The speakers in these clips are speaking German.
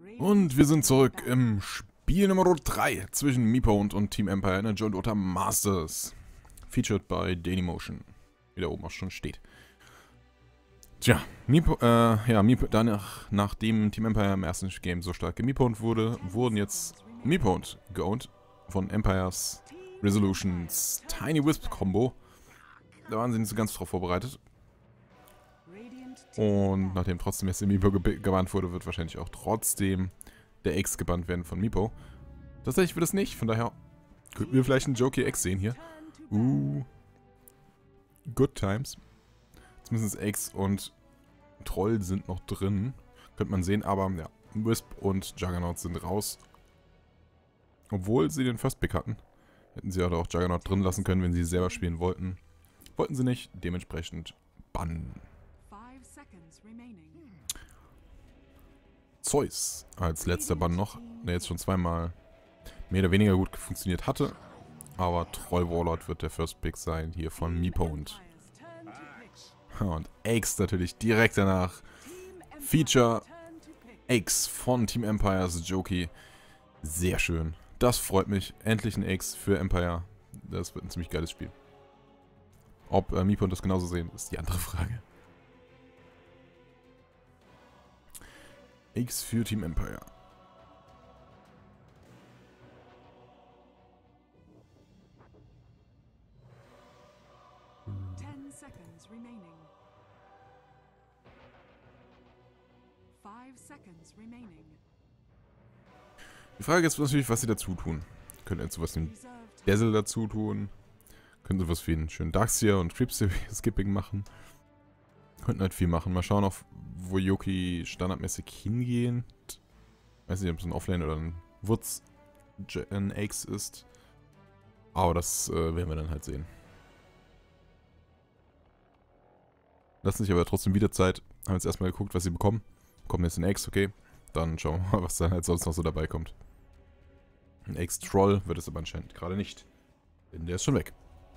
Und wir sind zurück im Spiel Nummer 3 zwischen Meepo und Team Empire in der Joint Dota Masters. Featured by Dailymotion. Wie da oben auch schon steht. Tja, Meepo, nachdem Team Empire im ersten Game so stark gemiepont wurde, wurden jetzt Meepo geowned von Empires Resolutions Tiny Wisp Combo. Da waren sie nicht so ganz drauf vorbereitet. Und nachdem trotzdem jetzt der Meepo gebannt wurde, wird wahrscheinlich auch trotzdem der X gebannt werden von Meepo. Tatsächlich wird es nicht, von daher könnten wir vielleicht einen Joki X sehen hier. Good times. Zumindest X und Troll sind noch drin. Könnte man sehen, aber ja, Wisp und Juggernaut sind raus. Obwohl sie den First Pick hatten. Hätten sie auch Juggernaut drin lassen können, wenn sie selber spielen wollten. Wollten sie nicht, dementsprechend bannen. Zeus als letzter Bann noch, der jetzt schon zweimal mehr oder weniger gut funktioniert hatte. Aber Troll Warlord wird der First Pick sein, hier von Meepo und X natürlich direkt danach. Feature X von Team Empires Joki. Sehr schön. Das freut mich. Endlich ein X für Empire. Das wird ein ziemlich geiles Spiel. Ob Meepo und das genauso sehen, ist die andere Frage. X für Team Empire. Die Frage ist natürlich, was sie dazu tun. Können jetzt sowas wie ein Dazzle dazu tun. Können sowas wie einen schönen Darkseer und Creep-Skipping machen. Könnten halt viel machen. Mal schauen, auf wo Joki standardmäßig hingehen. Weiß nicht, ob es ein Offlane oder ein Woods ein X ist. Aber das werden wir dann halt sehen. Lassen sich aber trotzdem wieder Zeit. Haben jetzt erstmal geguckt, was sie bekommen. Bekommen jetzt ein X, okay. Dann schauen wir mal, was dann halt sonst noch so dabei kommt. Ein X-Troll wird es aber anscheinend gerade nicht. Denn der ist schon weg.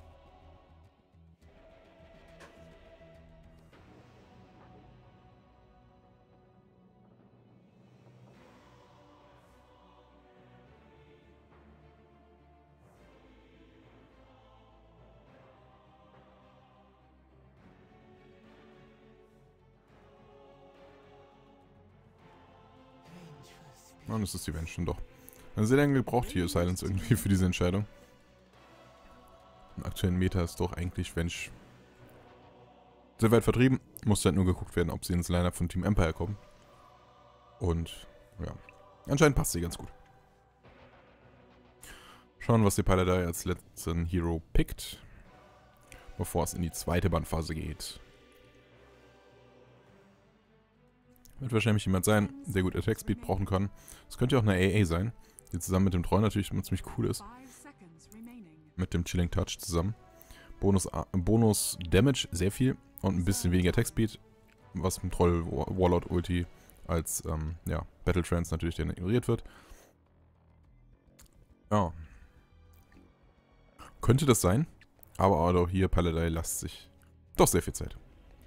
Und es ist die Venge schon doch. Sehr lange gebraucht hier Silence irgendwie für diese Entscheidung. Im aktuellen Meta ist doch eigentlich Venge sehr weit vertrieben. Muss halt nur geguckt werden, ob sie ins Lineup von Team Empire kommen. Und ja, anscheinend passt sie ganz gut. Schauen, was die Paladin als letzten Hero pickt, bevor es in die zweite Bandphase geht. Wird wahrscheinlich jemand sein, der gut Attack Speed brauchen kann. Das könnte ja auch eine AA sein, die zusammen mit dem Troll natürlich immer ziemlich cool ist. Mit dem Chilling Touch zusammen. Bonus Damage, sehr viel. Und ein bisschen weniger Attack Speed, was mit Troll Warlord Ulti als ja, Battle Trance natürlich dann ignoriert wird. Ja. Könnte das sein, aber auch hier Paladin lasst sich doch sehr viel Zeit.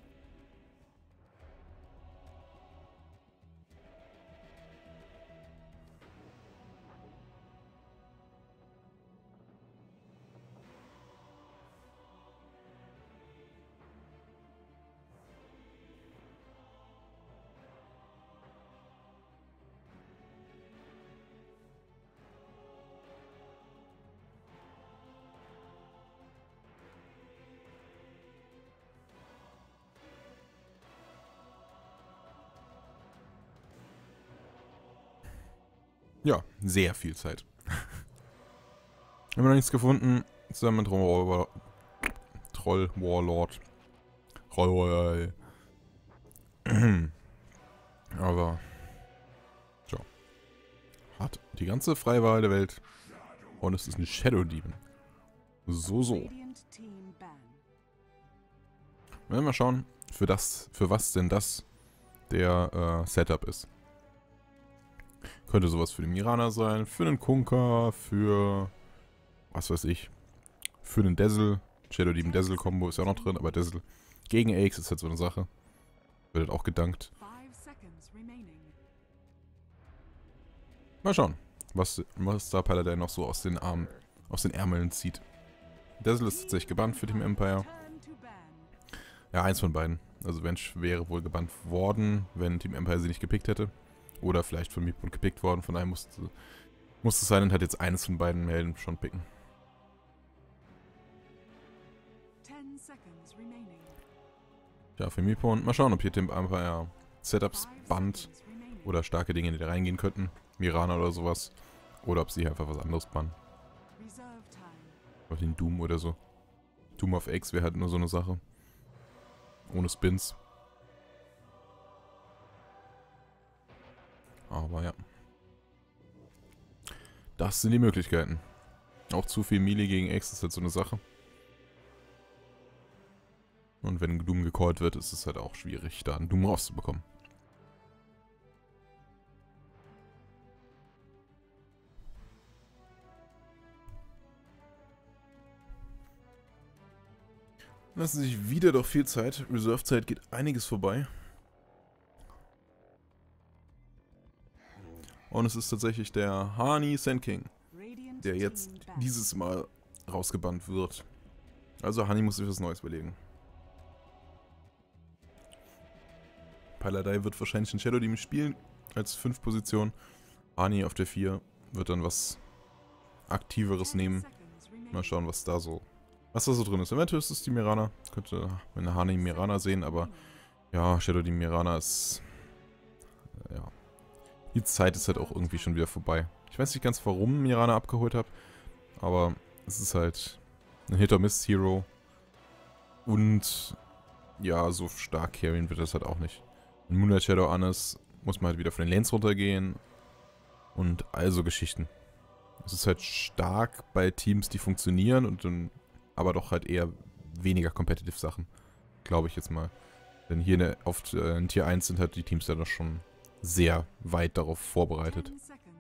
Ja, sehr viel Zeit. Haben wir noch nichts gefunden. Zusammen mit Troll Warlord. Aber tja. Hat die ganze freie Wahl der Welt. Und es ist ein Shadow Demon. So. Werden wir mal schauen, für was denn das der Setup ist. Könnte sowas für den Mirana sein, für den Kunkka, für was weiß ich, für den Dazzle. Shadow Demon Dazzle Combo ist ja auch noch drin, aber Dazzle gegen AX ist halt so eine Sache. Wird halt auch gedankt. Mal schauen, was da Paladin noch so aus den Ärmeln zieht. Dazzle ist tatsächlich gebannt für Team Empire. Ja, eins von beiden. Also Venge wäre wohl gebannt worden, wenn Team Empire sie nicht gepickt hätte. Oder vielleicht von Meepoint gepickt worden. Von daher musste Silent halt jetzt eines von beiden Helden schon picken. Ja, für Meepoint. Mal schauen, ob hier Team Empire Setups bannt. Oder starke Dinge, die da reingehen könnten. Mirana oder sowas. Oder ob sie einfach was anderes bannen. Oder den Doom oder so. Doom of X wäre halt nur so eine Sache. Ohne Spins. Aber ja. Das sind die Möglichkeiten. Auch zu viel Melee gegen X ist halt so eine Sache. Und wenn Doom gecallt wird, ist es halt auch schwierig, da einen Doom rauszubekommen. Lassen sich wieder doch viel Zeit. Reserve-Zeit geht einiges vorbei. Und es ist tatsächlich der Hani Sand King, der jetzt dieses Mal rausgebannt wird. Also Hani muss sich was Neues überlegen. Paladin wird wahrscheinlich den Shadow Demon spielen als 5 Position. Hani auf der 4 wird dann was Aktiveres nehmen. Mal schauen, was da so drin ist. Eventuell ist es die Mirana. Könnte eine Hani Mirana sehen, aber ja, Shadow Demon Mirana ist... ja. Die Zeit ist halt auch irgendwie schon wieder vorbei. Ich weiß nicht ganz, warum Mirana abgeholt habe, aber es ist halt ein Hit-or-Miss-Hero. Und ja, so stark carryen wird das halt auch nicht. Wenn Moonlight Shadow an ist, muss man halt wieder von den Lanes runtergehen. Und also Geschichten. Es ist halt stark bei Teams, die funktionieren und dann aber doch halt eher weniger competitive Sachen. Glaube ich jetzt mal. Denn hier in Tier 1 sind halt die Teams ja doch schon sehr weit darauf vorbereitet.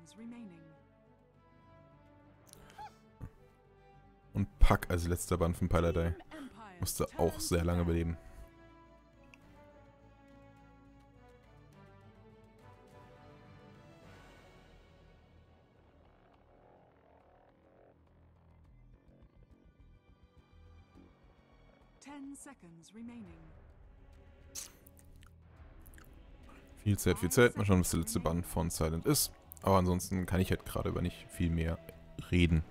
Und Puck als letzter Band von Paladin musste auch sehr lange überleben. Viel Zeit. Mal schauen, was der letzte Band von Silent ist. Aber ansonsten kann ich halt gerade über nicht viel mehr reden.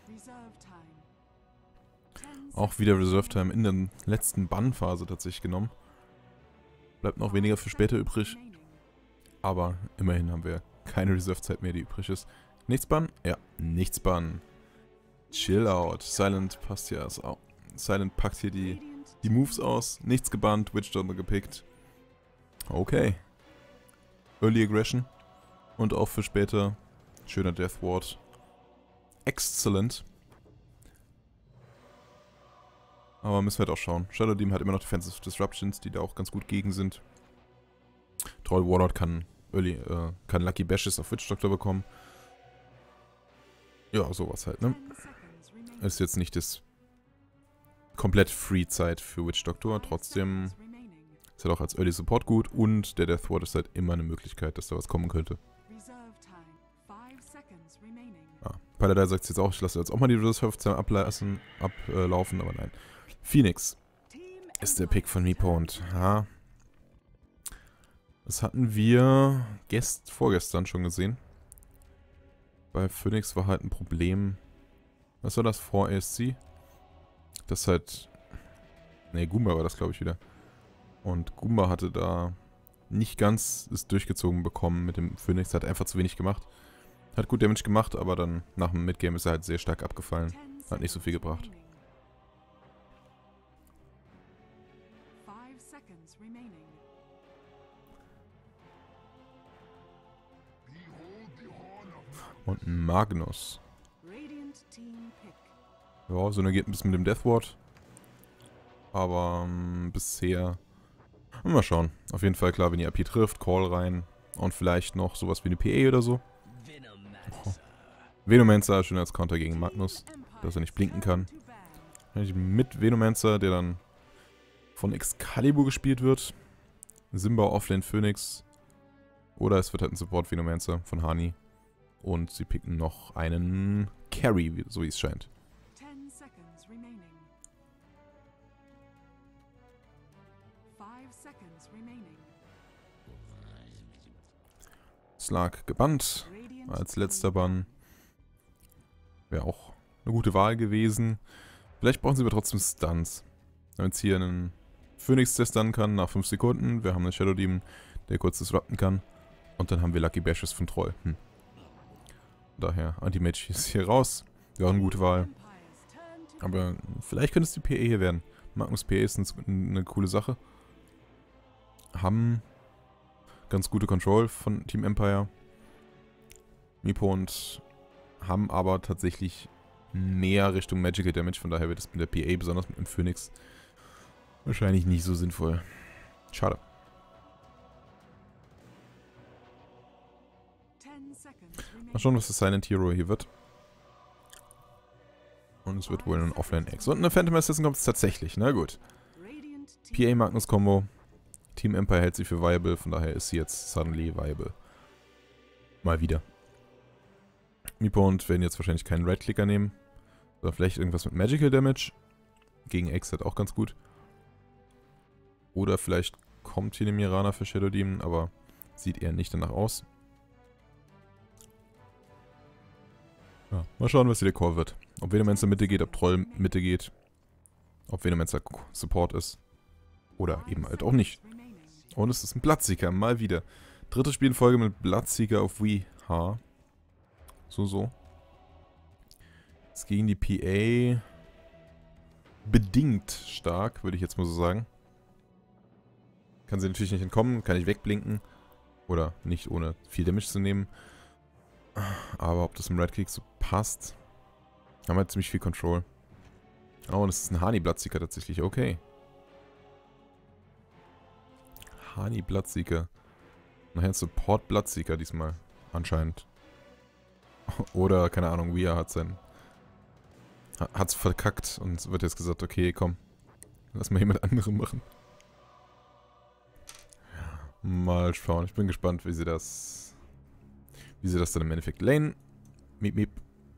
Auch wieder Reserve Time in der letzten Bannphase tatsächlich genommen. Bleibt noch weniger für später übrig. Aber immerhin haben wir keine Reserve-Zeit mehr, die übrig ist. Nichts bannen? Ja, nichts bannen. Chill out. Silent passt hier auch. Silent packt hier die Moves aus. Nichts gebannt, Witch Doctor gepickt. Okay. Early Aggression. Und auch für später. Schöner Death Ward. Excellent. Aber müssen wir halt auch schauen. Shadow Demon hat immer noch Defensive Disruptions, die da auch ganz gut gegen sind. Troll Warlord kann Lucky Bashes auf Witch Doctor bekommen. Ja, sowas halt, ne? Ist jetzt nicht das komplett Free-Zeit für Witch Doctor. Trotzdem ist halt auch als Early Support gut. Und der Death Ward ist halt immer eine Möglichkeit, dass da was kommen könnte. Ah, Paladin sagt jetzt auch, ich lasse jetzt auch mal die Reserve-Zeit ablaufen, aber nein. Phoenix ist der Pick von Meepoint. Ja. Das hatten wir vorgestern schon gesehen. Bei Phoenix war halt ein Problem. Was war das vor ASC? Das halt... Ne, Goomba war das, glaube ich, wieder. Und Goomba hatte da nicht ganz es durchgezogen bekommen mit dem Phoenix. Hat einfach zu wenig gemacht. Hat gut Damage gemacht, aber dann nach dem Midgame ist er halt sehr stark abgefallen. Hat nicht so viel gebracht. Und Magnus. Ja, so geht ein bisschen mit dem Death Ward. Aber bisher... Mal schauen. Auf jeden Fall klar, wenn die AP trifft, Call rein. Und vielleicht noch sowas wie eine PA oder so. Oh. Venomancer schön als Counter gegen Magnus. Dass er nicht blinken kann. Mit Venomancer, der dann von Excalibur gespielt wird. Simba Offlane Phoenix. Oder es wird halt ein Support Venomancer von Hani. Und sie picken noch einen Carry, so wie es scheint. 10 seconds remaining. 5 seconds remaining. Slark gebannt. Radiant Als letzter Bann. Wäre auch eine gute Wahl gewesen. Vielleicht brauchen sie aber trotzdem Stuns. Wir haben jetzt hier einen Phoenix, der stunnen kann nach 5 Sekunden. Wir haben einen Shadow Demon, der kurz disrupten kann. Und dann haben wir Lucky Bashes von Troll. Daher, Anti-Mage ist hier raus. Wäre auch eine gute Wahl. Empires turn to Aber vielleicht könnte es die PE hier werden. Magnus PE ist eine coole Sache. Haben ganz gute Control von Team Empire. Meepo und haben aber tatsächlich mehr Richtung Magical Damage. Von daher wird es mit der PA, besonders mit dem Phoenix, wahrscheinlich nicht so sinnvoll. Schade. 10 seconds remaining. Mal schauen, was das Silent Hero hier wird. Und es wird wohl ein Offline-X. Und eine Phantom Assassin kommt es tatsächlich. Na gut. Radiant team PA Magnus Combo. Team Empire hält sie für viable. Von daher ist sie jetzt suddenly viable. Mal wieder. Meepo und werden jetzt wahrscheinlich keinen Right-Clicker nehmen. Oder vielleicht irgendwas mit Magical Damage. Gegen X hat auch ganz gut. Oder vielleicht kommt hier eine Mirana für Shadow Demon, aber sieht eher nicht danach aus. Ja, mal schauen, was hier der Core wird. Ob Venomancer Mitte geht, ob Troll Mitte geht. Ob Venomancer Support ist. Oder eben halt auch nicht. remaining. Und es ist ein Bloodseeker, mal wieder. Drittes Spiel in Folge mit Bloodseeker auf WeHa. So. Jetzt gegen die PA bedingt stark, würde ich jetzt mal so sagen. Kann sie natürlich nicht entkommen, kann ich wegblinken. Oder nicht ohne viel Damage zu nehmen. Aber ob das im Red Kick so passt, haben wir ziemlich viel Control. Oh, und es ist ein Hani Bloodseeker tatsächlich, okay. Hani Bloodseeker. Nachher ein Support Bloodseeker diesmal, anscheinend. Oder, keine Ahnung, Wea hat's verkackt und wird jetzt gesagt, okay, komm, lass mal jemand anderem machen. Mal schauen, ich bin gespannt, wie sie das dann im Endeffekt lane. Miep, miep.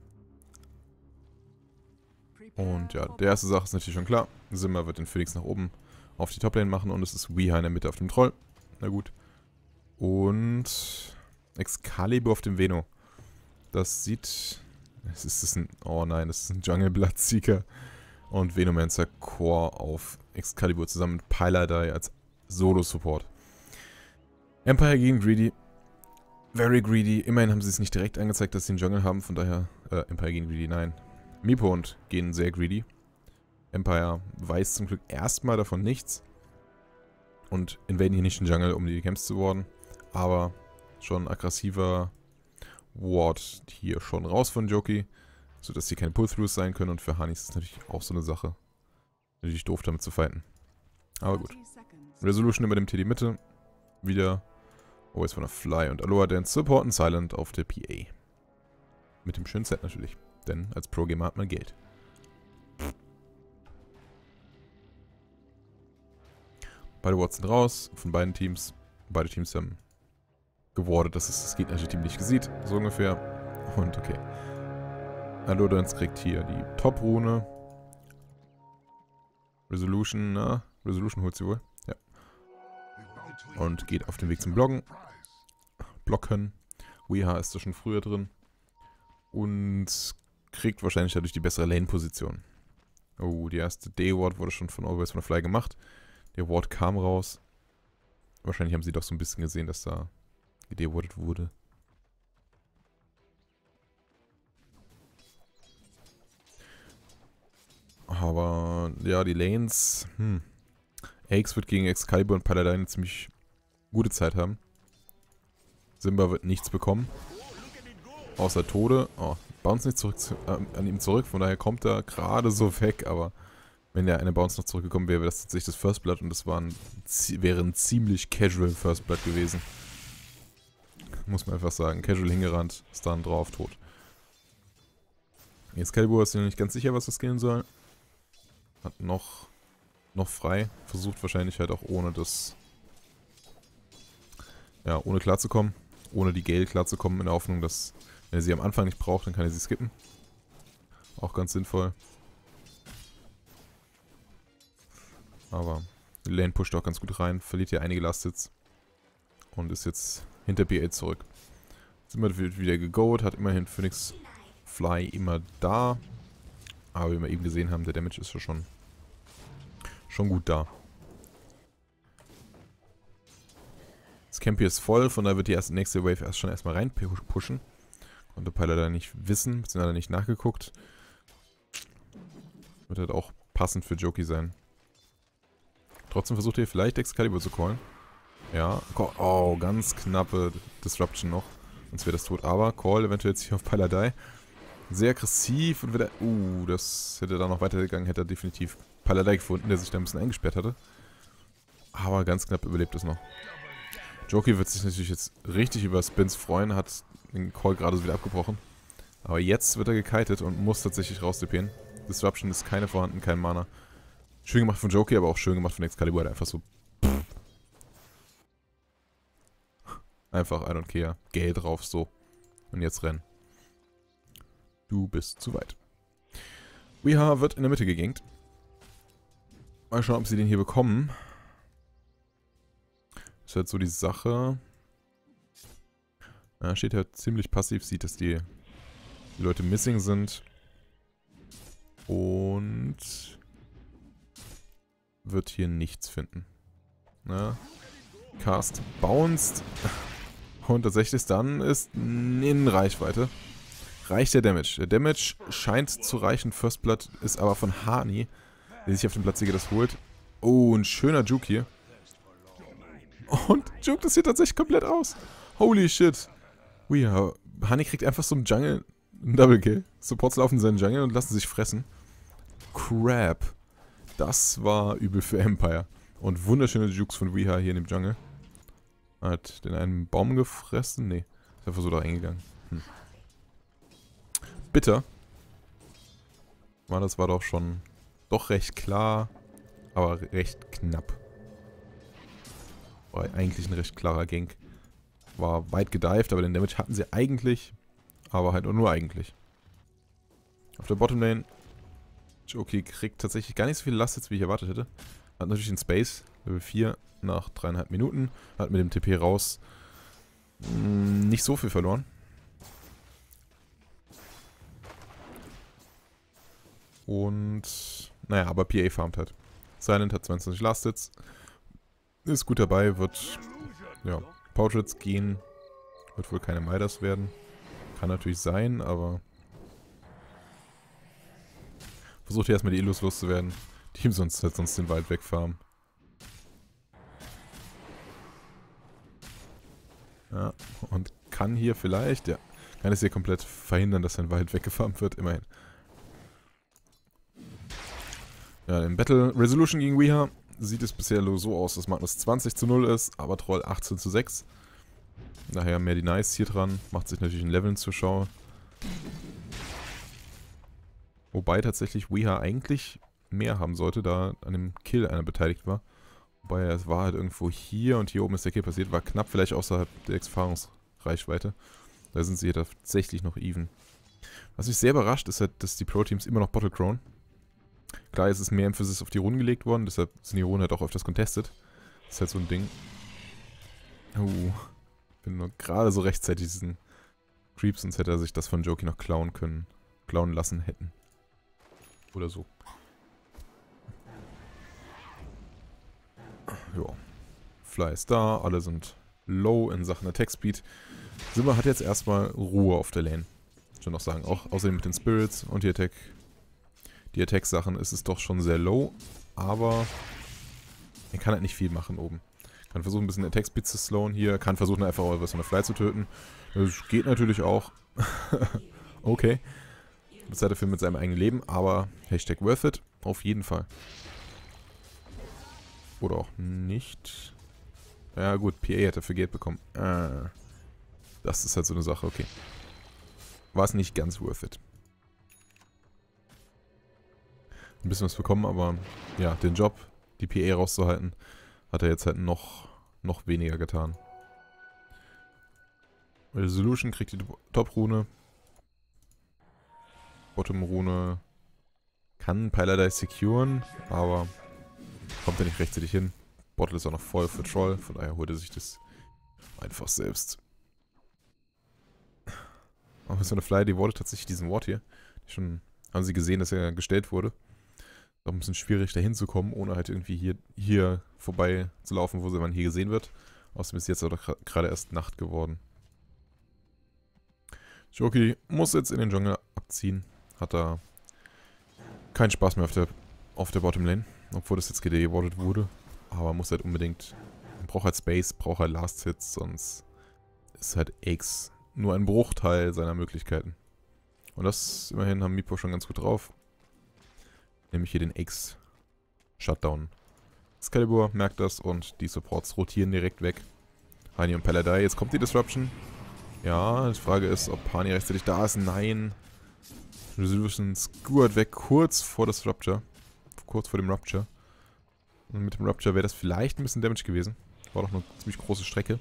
Und ja, die erste Sache ist natürlich schon klar. Simmer wird den Phoenix nach oben auf die Toplane machen und es ist Weha in der Mitte auf dem Troll. Na gut. Und Excalibur auf dem Veno. Das sieht... Oh nein, das ist ein Jungle Bloodseeker. Und Venomancer Core auf Excalibur zusammen mit Pyladai als Solo-Support. Empire gegen Greedy. Very greedy. Immerhin haben sie es nicht direkt angezeigt, dass sie einen Jungle haben. Von daher, Empire gegen Greedy, nein. Meepo und gehen sehr greedy. Empire weiß zum Glück erstmal davon nichts. Und invaden hier nicht den Jungle, um die Camps zu warden. Aber schon aggressiver Ward hier schon raus von Joki. Sodass hier keine Pull-Throughs sein können. Und für Hani ist es natürlich auch so eine Sache. Natürlich doof damit zu fighten. Aber gut. 30 seconds. Resolution über dem TD Mitte. Wieder Always Wanna Fly und Aloha Dance supporten Silent auf der PA. Mit dem schönen Set natürlich. Denn als Pro-Gamer hat man Geld. Beide Wards sind raus von beiden Teams. Beide Teams haben gewardet, dass es das gegnerische Team nicht sieht. So ungefähr. Und okay. Aloha Dance kriegt hier die Top-Rune. Resolution, na? Resolution holt sie wohl. Ja. Und geht auf den Weg zum Blocken. Weha ist da schon früher drin. Und kriegt wahrscheinlich dadurch die bessere Lane-Position. Oh, die erste D-Ward wurde schon von Always Wanna Fly gemacht. Der Ward kam raus. Wahrscheinlich haben sie doch so ein bisschen gesehen, dass da gedewardet wurde. Aber, ja, die Lanes, Axe wird gegen Excalibur und Paladin eine ziemlich gute Zeit haben. Simba wird nichts bekommen. Außer Tode. Oh, Bounce nicht zurück an ihm zurück, von daher kommt er gerade so weg, aber wenn der eine Bounce noch zurückgekommen wäre, wäre das tatsächlich das First Blood und das wäre ein ziemlich casual First Blood gewesen. Muss man einfach sagen. Casual hingerannt, Stun drauf, tot. Excalibur ist noch nicht ganz sicher, was das gehen soll. Hat noch frei. Versucht wahrscheinlich halt auch ohne das... Ja, ohne klarzukommen. Ohne die Gale klarzukommen, in der Hoffnung, dass Wenn er sie am Anfang nicht braucht, dann kann er sie skippen. Auch ganz sinnvoll. Aber die Lane pusht auch ganz gut rein, verliert hier einige Last-Hits. Und ist jetzt hinter PA zurück. Sind wir wieder gegoat, hat immerhin Phoenix Fly immer da. Aber wie wir eben gesehen haben, der Damage ist ja schon gut da. Das Camp hier ist voll, von daher wird die nächste Wave erstmal rein pushen. Konnte Pyler da nicht wissen, beziehungsweise nicht nachgeguckt. Wird halt auch passend für Joki sein. Trotzdem versucht ihr vielleicht Excalibur zu callen. Ja, oh, ganz knappe Disruption noch. Sonst wäre das tot. Aber Call eventuell jetzt hier auf Paladai. Sehr aggressiv und wieder. Das hätte da noch weitergegangen, hätte er definitiv Paladai gefunden, der sich da ein bisschen eingesperrt hatte. Aber ganz knapp überlebt es noch. Joki wird sich natürlich jetzt richtig über Spins freuen, hat den Call gerade so wieder abgebrochen. Aber jetzt wird er gekitet und muss tatsächlich rausdipieren. Disruption ist keine vorhanden, kein Mana. Schön gemacht von Joki, aber auch schön gemacht von Excalibur. Einfach so. Einfach I don't care. Geh drauf, so. Und jetzt rennen. Du bist zu weit. Weeha wird in der Mitte gegankt. Mal schauen, ob sie den hier bekommen. Ist halt so die Sache. Ja, steht halt ziemlich passiv, sieht, dass die Leute missing sind. Und wird hier nichts finden. Na, Cast bounced. Und tatsächlich dann ist in Reichweite. Reicht der Damage. Der Damage scheint zu reichen. First Blood ist aber von Hani, der sich auf dem Platziger das holt. Oh, ein schöner Juke hier. Und Juke das hier tatsächlich komplett aus. Holy shit. Weird. Hani kriegt einfach so im Jungle einen Double Kill. Supports laufen in seinen Jungle und lassen sich fressen. Crap. Das war übel für Empire. Und wunderschöne Jukes von Weeha hier in dem Jungle. Hat den einen Baum gefressen? Nee. Ist einfach so da reingegangen. Bitter. Das war doch schon doch recht klar, aber recht knapp. War eigentlich ein recht klarer Gank. War weit gedived, aber den Damage hatten sie eigentlich, aber halt nur eigentlich. Auf der Bottomlane, Joki kriegt tatsächlich gar nicht so viele Last jetzt, wie ich erwartet hätte. Hat natürlich den Space, Level 4 nach 3,5 Minuten. Hat mit dem TP raus nicht so viel verloren. Und, naja, aber PA farmt halt. Silent hat 22 Last Hits. Ist gut dabei, wird, ja, Portraits gehen. Wird wohl keine Midas werden. Kann natürlich sein, aber versucht hier erstmal die Illus loszuwerden. Die ihm sonst den Wald wegfarmen. Ja, und kann hier vielleicht, ja, kann es hier komplett verhindern, dass sein Wald weggefarmt wird, immerhin. Ja, im Battle Resolution gegen Weeha sieht es bisher so aus, dass Magnus 20:0 ist, aber Troll 18:6. Daher mehr die Nice hier dran, macht sich natürlich ein Leveln zur Schau. Wobei tatsächlich Weeha eigentlich mehr haben sollte, da an dem Kill einer beteiligt war. Wobei es war halt irgendwo hier und hier oben ist der Kill passiert, war knapp vielleicht außerhalb der Erfahrungsreichweite. Da sind sie hier tatsächlich noch even. Was mich sehr überrascht, ist halt, dass die Pro-Teams immer noch Bottlecrown. Klar, es ist mehr Emphasis auf die Runen gelegt worden, deshalb sind die Runen halt auch öfters contested. Das ist halt so ein Ding. Bin nur gerade so rechtzeitig diesen Creep, sonst hätte er sich das von Joki noch klauen lassen hätten. Oder so. Ja. Fly ist da, alle sind low in Sachen Attack Speed. Simba hat jetzt erstmal Ruhe auf der Lane. Schon noch sagen, auch außerdem mit den Spirits und die Attack-Sachen ist es doch schon sehr low, aber er kann halt nicht viel machen oben. Kann versuchen, ein bisschen Attack-Speed zu slowen hier, kann versuchen, einfach was von der Fly zu töten. Das geht natürlich auch. Okay. Bezahlt dafür mit seinem eigenen Leben, aber Hashtag worth it, auf jeden Fall. Oder auch nicht. Ja gut, PA hat dafür Geld bekommen. Das ist halt so eine Sache, okay. War es nicht ganz worth it. Ein bisschen was bekommen, aber ja, den Job, die PA rauszuhalten, hat er jetzt halt noch weniger getan. Resolution kriegt die Top-Rune. Bottom-Rune kann Paladin securen, aber kommt er nicht rechtzeitig hin. Bottle ist auch noch voll für Troll, von daher holt er sich das einfach selbst. Aber so eine Fly, die wurde tatsächlich diesen Ward hier. Schon haben sie gesehen, dass er gestellt wurde. Auch ein bisschen schwierig, da hinzukommen, ohne halt irgendwie hier vorbei zu laufen, wo man hier gesehen wird. Außerdem ist jetzt auch gerade erst Nacht geworden. Joki muss jetzt in den Dschungel abziehen. Hat da keinen Spaß mehr auf der Bottom Lane. Obwohl das jetzt gedewardet wurde. Aber muss halt unbedingt... Man braucht halt Space, braucht halt Last Hits, sonst ist halt Axe nur ein Bruchteil seiner Möglichkeiten. Und das immerhin haben Meepo schon ganz gut drauf. Nämlich hier den Axe Shutdown. Excalibur merkt das und die Supports rotieren direkt weg. Hani und Paladin, jetzt kommt die Disruption. Ja, die Frage ist, ob Hani rechtzeitig da ist. Nein. Resolution skewert weg kurz vor das Rupture. Kurz vor dem Rupture. Und mit dem Rupture wäre das vielleicht ein bisschen Damage gewesen. War doch eine ziemlich große Strecke.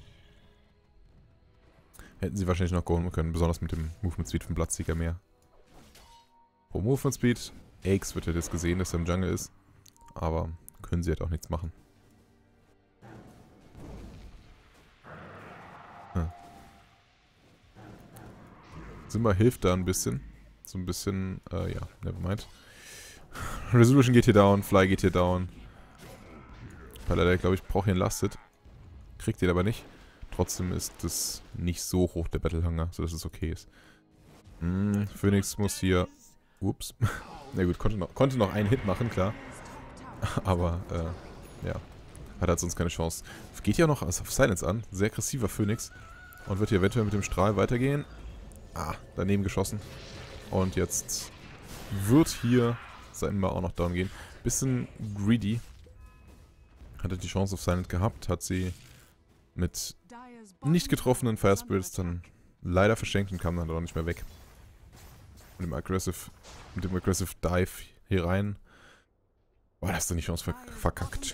Hätten sie wahrscheinlich noch holen können, besonders mit dem Movement Speed von Bloodseeker mehr. Pro Movement Speed. Axe wird ja jetzt gesehen, dass er im Jungle ist. Aber können sie halt auch nichts machen. Ja. Simba hilft da ein bisschen. So ein bisschen, ja, nevermind. Resolution geht hier down, Fly geht hier down. Paladin, glaube ich, braucht hier einen Lasted. Kriegt ihn aber nicht. Trotzdem ist das nicht so hoch, der Battle Hunger, sodass es okay ist. Phoenix muss hier... Ups. Na gut, konnte noch einen Hit machen, klar. Aber, ja. Hat halt sonst keine Chance. Geht ja noch auf Silence an. Sehr aggressiver Phoenix. Und wird hier eventuell mit dem Strahl weitergehen. Ah, daneben geschossen. Und jetzt wird hier Simba auch noch down gehen. Bisschen greedy. Hatte die Chance auf Silent gehabt. Hat sie mit nicht getroffenen Fire Spirits dann leider verschenkt und kam dann auch nicht mehr weg. Mit dem Aggressive Dive hier rein. Boah, hast du die Chance verkackt.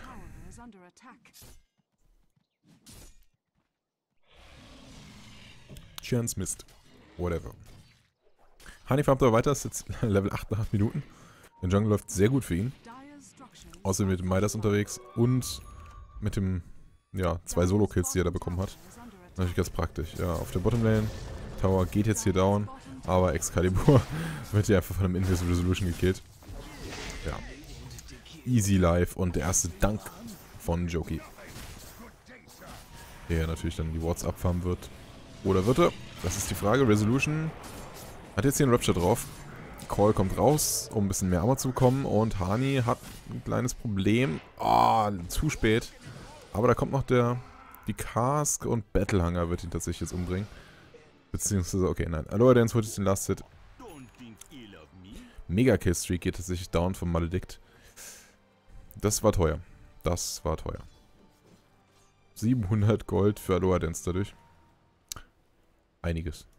Chance Mist. Whatever. Hani farmt aber weiter, ist jetzt Level 8 nach 8 Minuten. Der Jungle läuft sehr gut für ihn. Außerdem mit dem Midas unterwegs und mit dem, ja, 2 Solo-Kills, die er da bekommen hat. Natürlich ganz praktisch. Ja, auf der Bottom-Lane. Tower geht jetzt hier down, aber Excalibur wird hier einfach von einem Invisible Resolution gekillt. Ja. Easy life und der erste Dank von Joki. Der natürlich dann die Wards abfarmen wird. Oder wird er? Das ist die Frage. Resolution hat jetzt hier einen Rapture drauf. Call kommt raus, um ein bisschen mehr Armor zu bekommen. Und Hani hat ein kleines Problem. Oh, zu spät. Aber da kommt noch die Cask und Battle Hunger wird ihn tatsächlich jetzt umbringen. Beziehungsweise, okay, nein. Aloha Dance holt jetzt den Last Hit. Mega Kill Streak geht tatsächlich down vom Maledikt. Das war teuer. Das war teuer. 700 Gold für Aloha Dance dadurch. Einiges.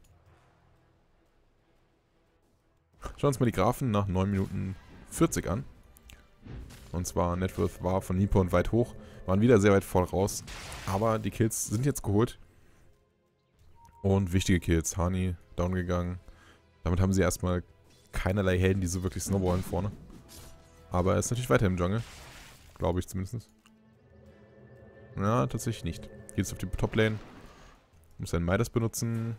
Schauen wir uns mal die Graphen nach 9 Minuten 40 an. Und zwar Networth war von Nippon weit hoch. Waren wieder sehr weit voraus. Aber die Kills sind jetzt geholt. Und wichtige Kills. Hani down gegangen. Damit haben sie erstmal keinerlei Helden, die so wirklich snowballen vorne. Aber er ist natürlich weiter im Jungle. Glaube ich zumindest. Ja, tatsächlich nicht. Geht jetzt auf die Top-Lane. Muss seinen Midas benutzen.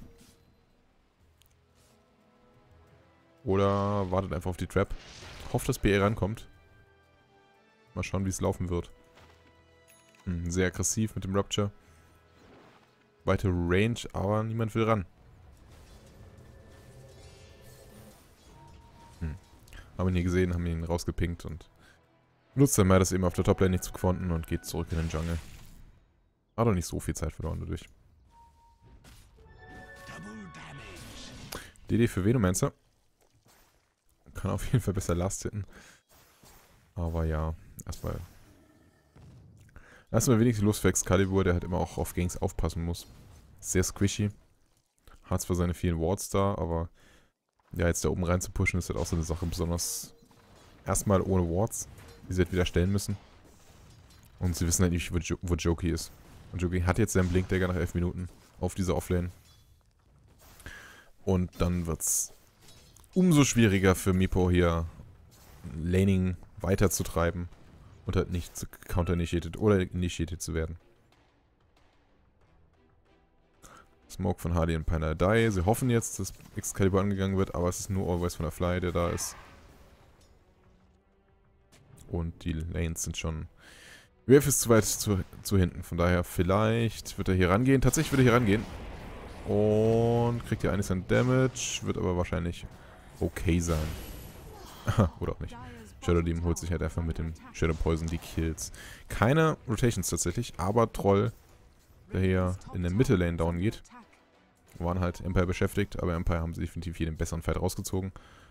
Oder wartet einfach auf die Trap. Hofft, dass BR rankommt. Mal schauen, wie es laufen wird. Sehr aggressiv mit dem Rupture. Weite Range, aber niemand will ran. Haben ihn hier gesehen, haben ihn rausgepinkt und nutzt dann mal das eben auf der Toplane nicht zu fronten und geht zurück in den Jungle. Hat doch nicht so viel Zeit verloren dadurch. DD für Venomancer. Kann auf jeden Fall besser Last hitten. Aber ja, erstmal wenig Lust für Excalibur, der halt immer auch auf Ganks aufpassen muss. Sehr squishy. Hat zwar seine vielen Wards da, aber ja, jetzt da oben rein zu pushen ist halt auch so eine Sache, besonders erstmal ohne Wards, die sie halt wieder stellen müssen. Und sie wissen halt nicht, wo Joki ist. Und Joki hat jetzt seinen Blink-Dagger nach 11 Minuten auf dieser Offlane. Und dann wird's umso schwieriger für Meepo hier Laning weiterzutreiben und halt nicht counter-initiated oder initiated zu werden. Smoke von Hardy und Paladai. Sie hoffen jetzt, dass Excalibur angegangen wird, aber es ist nur Always von der Fly, der da ist. Und die Lanes sind schon... Wave ist zu weit zu hinten, von daher vielleicht wird er hier rangehen. Tatsächlich wird er hier rangehen. Und kriegt hier einiges an Damage, wird aber wahrscheinlich okay sein. Oder auch nicht. Shadow Demon holt sich halt einfach mit dem Shadow Poison die Kills. Keine Rotations tatsächlich, aber Troll, der hier in der Mitte-Lane down geht. Waren halt Empire beschäftigt, aber Empire haben sie definitiv hier den besseren Fight rausgezogen.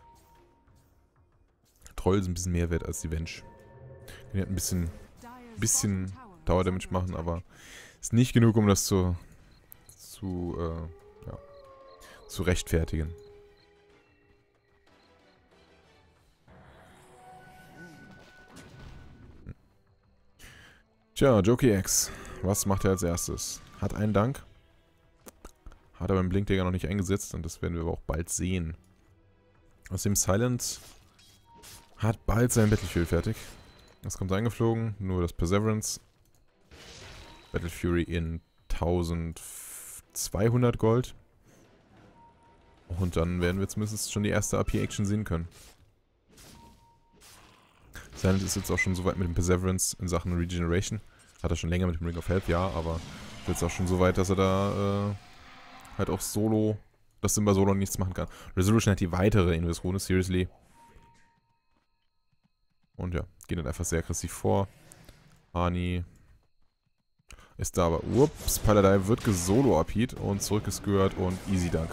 Troll ist ein bisschen mehr wert als die Venge. Die hat ein bisschen Tower Damage machen, aber ist nicht genug, um das zu rechtfertigen. Tja, Joki X. Was macht er als erstes? Hat einen Dank. Hat aber den Blinkdagger noch nicht eingesetzt und das werden wir aber auch bald sehen. Außerdem Silent hat bald sein Battlefield fertig. Das kommt eingeflogen, nur das Perseverance. Battle Fury in 1200 Gold. Und dann werden wir zumindest schon die erste AP-Action sehen können. Silent ist jetzt auch schon so weit mit dem Perseverance in Sachen Regeneration. Hat er schon länger mit dem Ring of Health, ja, aber ist jetzt auch schon so weit, dass er da halt auch Solo, dass Simba Solo nichts machen kann. Resolution hat die weitere Invis-Rune, seriously. Und ja, geht dann einfach sehr aggressiv vor. Hani ist da aber. Ups, Paladai wird gesolo-apied und zurückgeskürt und easy Dank.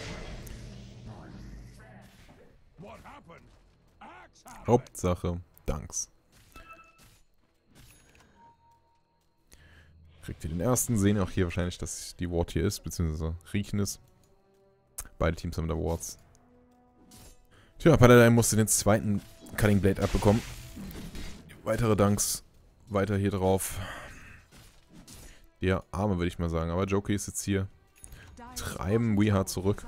Hauptsache Danks. Kriegt ihr den ersten, sehen auch hier wahrscheinlich, dass die Ward hier ist, beziehungsweise riechen es. Beide Teams haben da Wards. Tja, Paladai musste den zweiten Cutting Blade abbekommen. Weitere Danks weiter hier drauf. Der Arme, würde ich mal sagen. Aber Joki ist jetzt hier. Treiben Weehard zurück.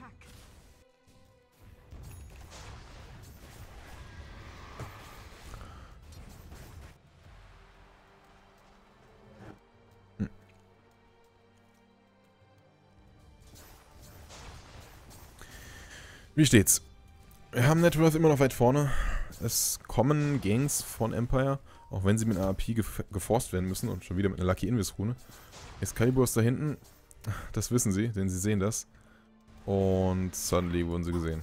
Wie steht's? Wir haben Networth immer noch weit vorne. Es kommen Gangs von Empire, auch wenn sie mit einer AP geforst werden müssen und schon wieder mit einer Lucky Invis-Rune. Excalibur ist da hinten, das wissen sie, denn sie sehen das. Und suddenly wurden sie gesehen.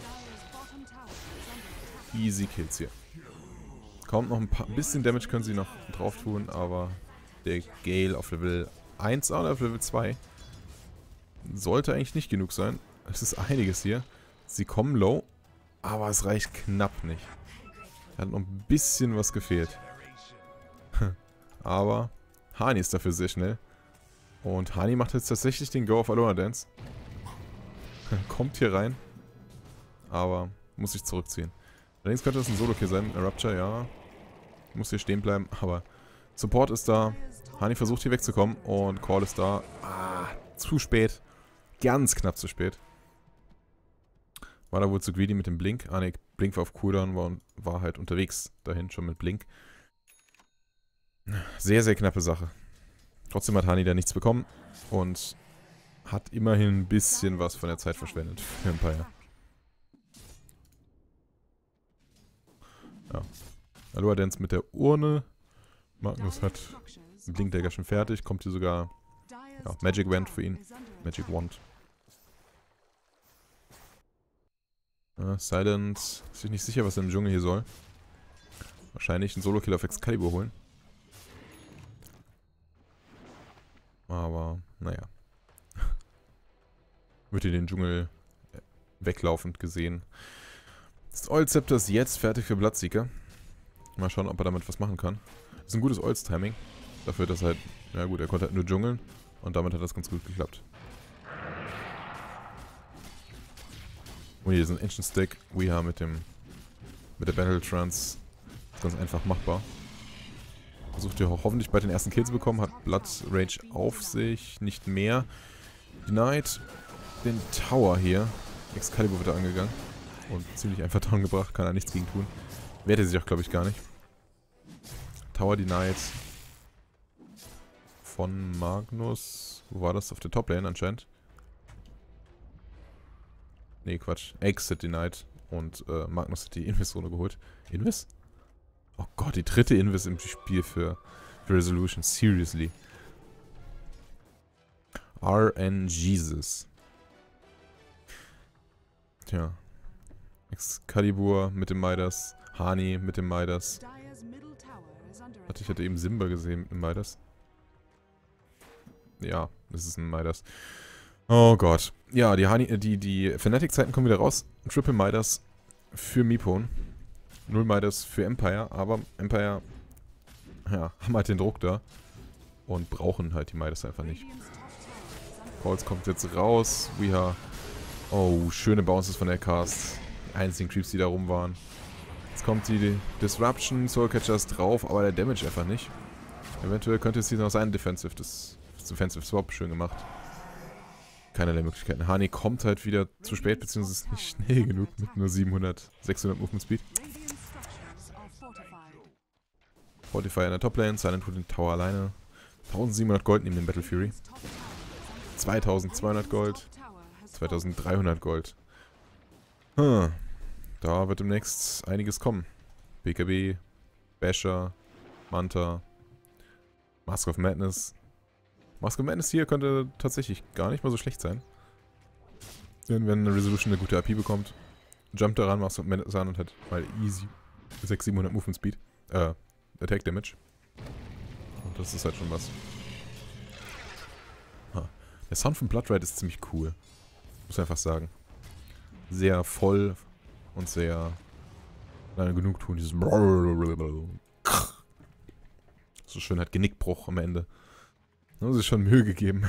Easy Kills hier. Kommt noch ein bisschen Damage können sie noch drauf tun, aber der Gale auf Level 1 oder auf Level 2 sollte eigentlich nicht genug sein. Es ist einiges hier. Sie kommen low, aber es reicht knapp nicht. Hat noch ein bisschen was gefehlt. Aber Hani ist dafür sehr schnell. Und Hani macht jetzt tatsächlich den Go auf Alola Dance. Kommt hier rein. Aber muss sich zurückziehen. Allerdings könnte das ein Solo-Kill sein. Rupture, ja. Muss hier stehen bleiben. Aber Support ist da. Hani versucht hier wegzukommen. Und Call ist da. Ah, zu spät. Ganz knapp zu spät. War da wohl zu greedy mit dem Blink. Ah ne, Blink war auf Cooldown und war halt unterwegs dahin schon mit Blink. Sehr, sehr knappe Sache. Trotzdem hat Hani da nichts bekommen und hat immerhin ein bisschen was von der Zeit verschwendet für Empire. Ja. Alola Dance mit der Urne. Magnus hat den Blinkdagger schon fertig. Kommt hier sogar Magic Wand für ihn. Magic Wand. Ja, Silent ist sich nicht sicher, was er im Dschungel hier soll. Wahrscheinlich einen Solo-Kill auf Excalibur holen. Aber, naja. Wird hier den Dschungel weglaufend gesehen. Das Oil-Scepter ist jetzt fertig für Bloodseeker. Mal schauen, ob er damit was machen kann. Das ist ein gutes Oils-Timing. Dafür, dass er halt, ja gut, er konnte halt nur dschungeln. Und damit hat das ganz gut geklappt. Und hier ist ein Ancient Stack. Weehar mit der Battle Trance. Ist ganz einfach machbar. Versucht hier hoffentlich bald den ersten Kill zu bekommen. Hat Blood Rage auf sich. Nicht mehr. Denied den Tower hier. Excalibur wird da angegangen. Und ziemlich einfach down gebracht, kann er nichts gegen tun. Wehrt er sich auch, glaube ich, gar nicht. Tower denied von Magnus. Wo war das? Auf der Top-Lane anscheinend. Nee, Quatsch. Exit denied. Und Magnus hat die Invis-Zone geholt. Invis? Oh Gott, die dritte Invis im Spiel für Resolution. Seriously. RNGesus. Tja. Excalibur mit dem Midas. Hani mit dem Midas. Dire's middle tower is under Ich hatte eben Simba gesehen mit dem Midas. Ja, das ist ein Midas. Oh Gott. Ja, die Fnatic-Zeiten kommen wieder raus. Triple Midas für Meepone. 0 Midas für Empire, aber Empire, ja, haben halt den Druck da. Und brauchen halt die Midas einfach nicht. Radiant's top tower is under Pauls kommt jetzt raus. Weha. Oh, schöne Bounces von der Cast. Die einzigen Creeps, die da rum waren. Jetzt kommt die Disruption, Soulcatcher ist drauf, aber der Damage einfach nicht. Eventuell könnte es hier noch sein, Defensive Swap, schön gemacht. Keinerlei Möglichkeiten. Hani kommt halt wieder zu spät, beziehungsweise ist nicht schnell genug mit nur 600 Movement Speed. Radiant structures are fortified. Fortify in der Toplane, Silent holt den Tower alleine. 1700 Gold neben dem Battle Fury. Radiant's top tower is under 2200 Gold. Top tower has fallen. 2300 Gold. Da wird demnächst einiges kommen. BKB, Basher, Manta, Mask of Madness. Mask of Madness hier könnte tatsächlich gar nicht mal so schlecht sein. Denn wenn eine Resolution eine gute AP bekommt, jumpt daran, Mask of Madness an und hat mal easy 600-700 Movement Speed. Attack Damage. Und das ist halt schon was. Der Sound von Blood Ride ist ziemlich cool. Muss ich einfach sagen. Sehr voll und sehr genug tun. Dieses so schön hat Genickbruch am Ende. Da haben sie sich schon Mühe gegeben.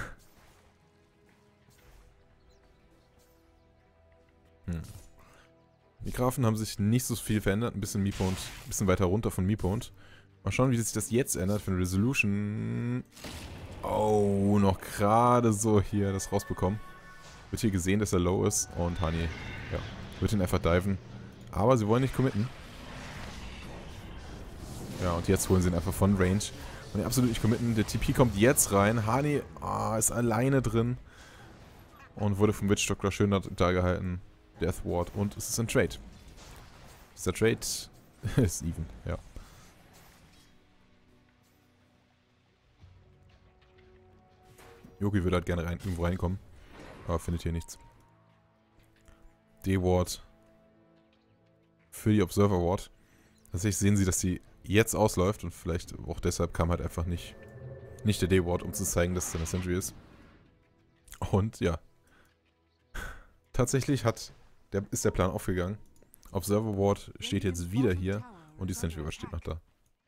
Die Grafen haben sich nicht so viel verändert. Ein bisschen Meepone, ein bisschen weiter runter von Meepone. Mal schauen, wie sich das jetzt ändert für eine Resolution. Oh, noch gerade so hier das rausbekommen. Wird hier gesehen, dass er low ist. Und Hani, ja, wird ihn einfach diven. Aber sie wollen nicht committen. Ja, und jetzt holen sie ihn einfach von Range. Und die absolut nicht committen. Der TP kommt jetzt rein. Hani ist alleine drin. Und wurde vom Witch Doctor schön da gehalten. Death Ward. Und es ist ein Trade. Ist der Trade? Ist even, ja. Yogi würde halt gerne irgendwo reinkommen. Aber findet hier nichts. D-Ward. Für die Observer Ward. Tatsächlich sehen sie, dass sie jetzt ausläuft. Und vielleicht auch deshalb kam halt einfach nicht der D-Ward, um zu zeigen, dass es eine Sentry ist. Und ja. Tatsächlich ist der Plan aufgegangen. Observer Ward steht jetzt wieder hier. Und die Sentry Ward steht noch da.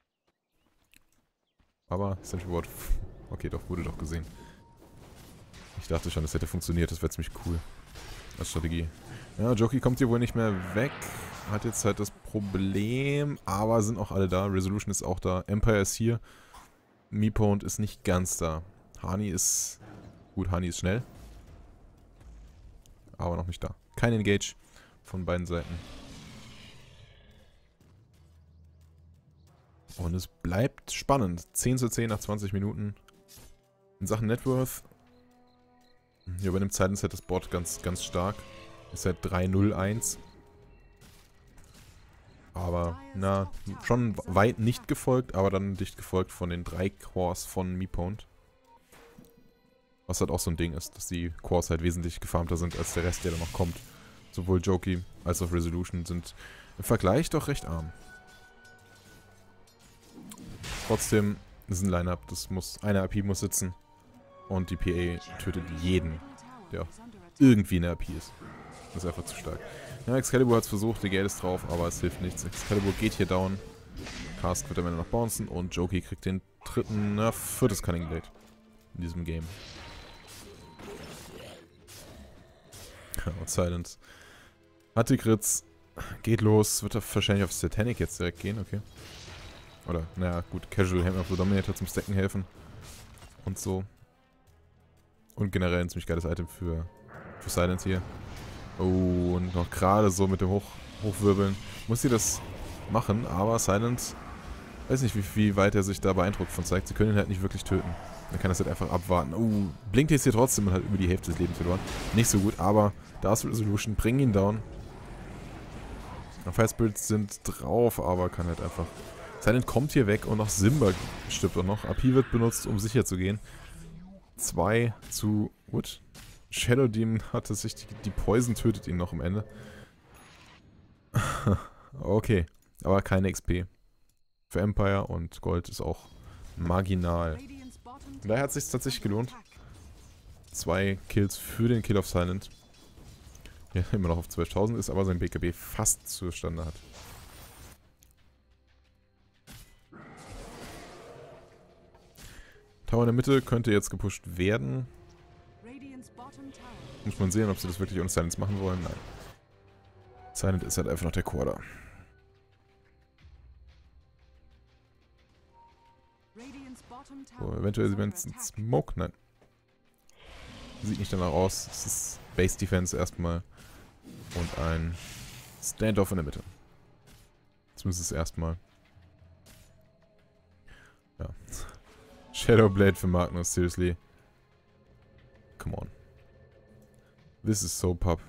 Aber Sentry Ward, okay, doch, wurde doch gesehen. Ich dachte schon, das hätte funktioniert, das wäre ziemlich cool. Als Strategie. Ja, Joki kommt hier wohl nicht mehr weg. Hat jetzt halt das Problem, aber sind auch alle da. Resolution ist auch da. Empire ist hier. Meepone ist nicht ganz da. Hani ist... Gut, Hani ist schnell. Aber noch nicht da. Kein Engage von beiden Seiten. Und es bleibt spannend. 10:10 nach 20 Minuten. In Sachen Networth hier übernimmt Silence das Board ganz, ganz stark. Ist halt 3-0-1. Aber, na, schon weit nicht gefolgt, aber dann dicht gefolgt von den 3 Cores von Meepone. Was halt auch so ein Ding ist, dass die Cores halt wesentlich gefarmter sind als der Rest, der da noch kommt. Sowohl Joki als auch Resolution sind im Vergleich doch recht arm. Trotzdem ist ein Line-Up, eine AP muss sitzen. Und die PA tötet jeden, der irgendwie in der AP ist. Das ist einfach zu stark. Ja, Excalibur hat es versucht, der Gale ist drauf, aber es hilft nichts. Excalibur geht hier down. Cast wird am Ende noch bouncen und Joki kriegt den viertes Cunning Blade in diesem Game. Und Silence hat die Crits, geht los, wird er wahrscheinlich auf Satanic jetzt direkt gehen, okay. Oder, naja, gut, Casual Hammer of the Dominator zum Stacken helfen. Und so. Und generell ein ziemlich geiles Item für Silence hier. Oh, und noch gerade so mit dem Hochwirbeln. Muss sie das machen, aber Silent, weiß nicht, wie weit er sich da beeindruckt von zeigt. Sie können ihn halt nicht wirklich töten. Man kann das halt einfach abwarten. Oh, blinkt jetzt hier trotzdem und hat über die Hälfte des Lebens verloren. Nicht so gut, aber Darth Resolution, bringen ihn down. Fire Spirits sind drauf, aber kann halt einfach... Silent kommt hier weg und auch Simba stirbt auch noch. AP wird benutzt, um sicher zu gehen. 2 zu... What? Shadow Demon hatte sich... Die Poison tötet ihn noch am Ende. Okay, aber keine XP. Für Empire und Gold ist auch marginal. Und daher hat es sich tatsächlich gelohnt. 2 Kills für den Kill of Silent. Ja, immer noch auf 12.000 ist, aber sein BKB fast zustande hat. Tower in der Mitte könnte jetzt gepusht werden. Muss man sehen, ob sie das wirklich ohne Silence machen wollen. Nein. Silent ist halt einfach noch der Quarter. So, eventuell sie werden Smoke. Nein. Sieht nicht danach aus. Es ist Base Defense erstmal. Und ein Standoff in der Mitte. Zumindest es erstmal. Ja. Shadowblade für Magnus, seriously. Come on. This is so pub.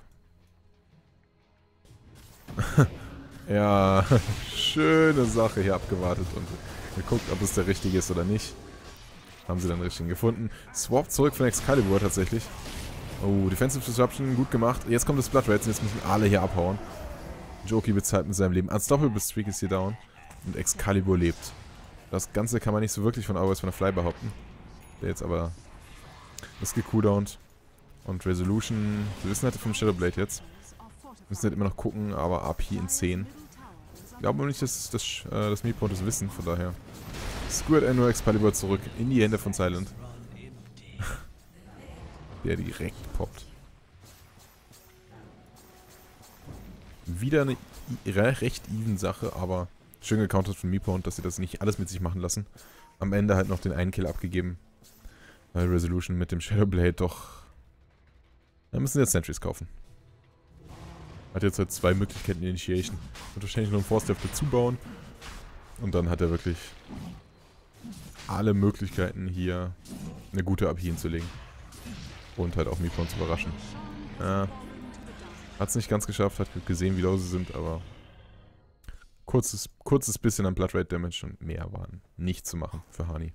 Ja, schöne Sache hier abgewartet und geguckt, ob es der richtige ist oder nicht. Haben sie dann den richtigen gefunden. Swap zurück von Excalibur tatsächlich. Oh, Defensive Disruption, gut gemacht. Jetzt kommt das Blood Raids und jetzt müssen alle hier abhauen. Joki bezahlt mit seinem Leben. Unstoppable Streak ist hier down. Und Excalibur lebt. Das Ganze kann man nicht so wirklich von Always von der Fly behaupten. Der jetzt aber ist gecooldowned. Und Resolution, wir wissen halt vom Shadowblade jetzt. Müssen halt immer noch gucken, aber AP in 10. Ich glaube aber nicht, dass das Meatpoint das wissen, von daher. Squirt nur Excalibur zurück in die Hände von Silent. Der direkt poppt. Wieder eine recht even Sache, aber schön gecountert von Meatpoint, dass sie das nicht alles mit sich machen lassen. Am Ende halt noch den einen Kill abgegeben. Weil Resolution mit dem Shadowblade doch... Da müssen sie jetzt Sentries kaufen. Hat jetzt halt 2 Möglichkeiten Initiation. Wird wahrscheinlich noch einen Force Step dazu bauen. Und dann hat er wirklich alle Möglichkeiten hier eine gute AP hinzulegen. Und halt auch Meatpoint zu überraschen. Hat es nicht ganz geschafft, hat gesehen, wie low sie sind, aber kurzes bisschen an Blood Rate Damage und mehr waren nicht zu machen für Hani.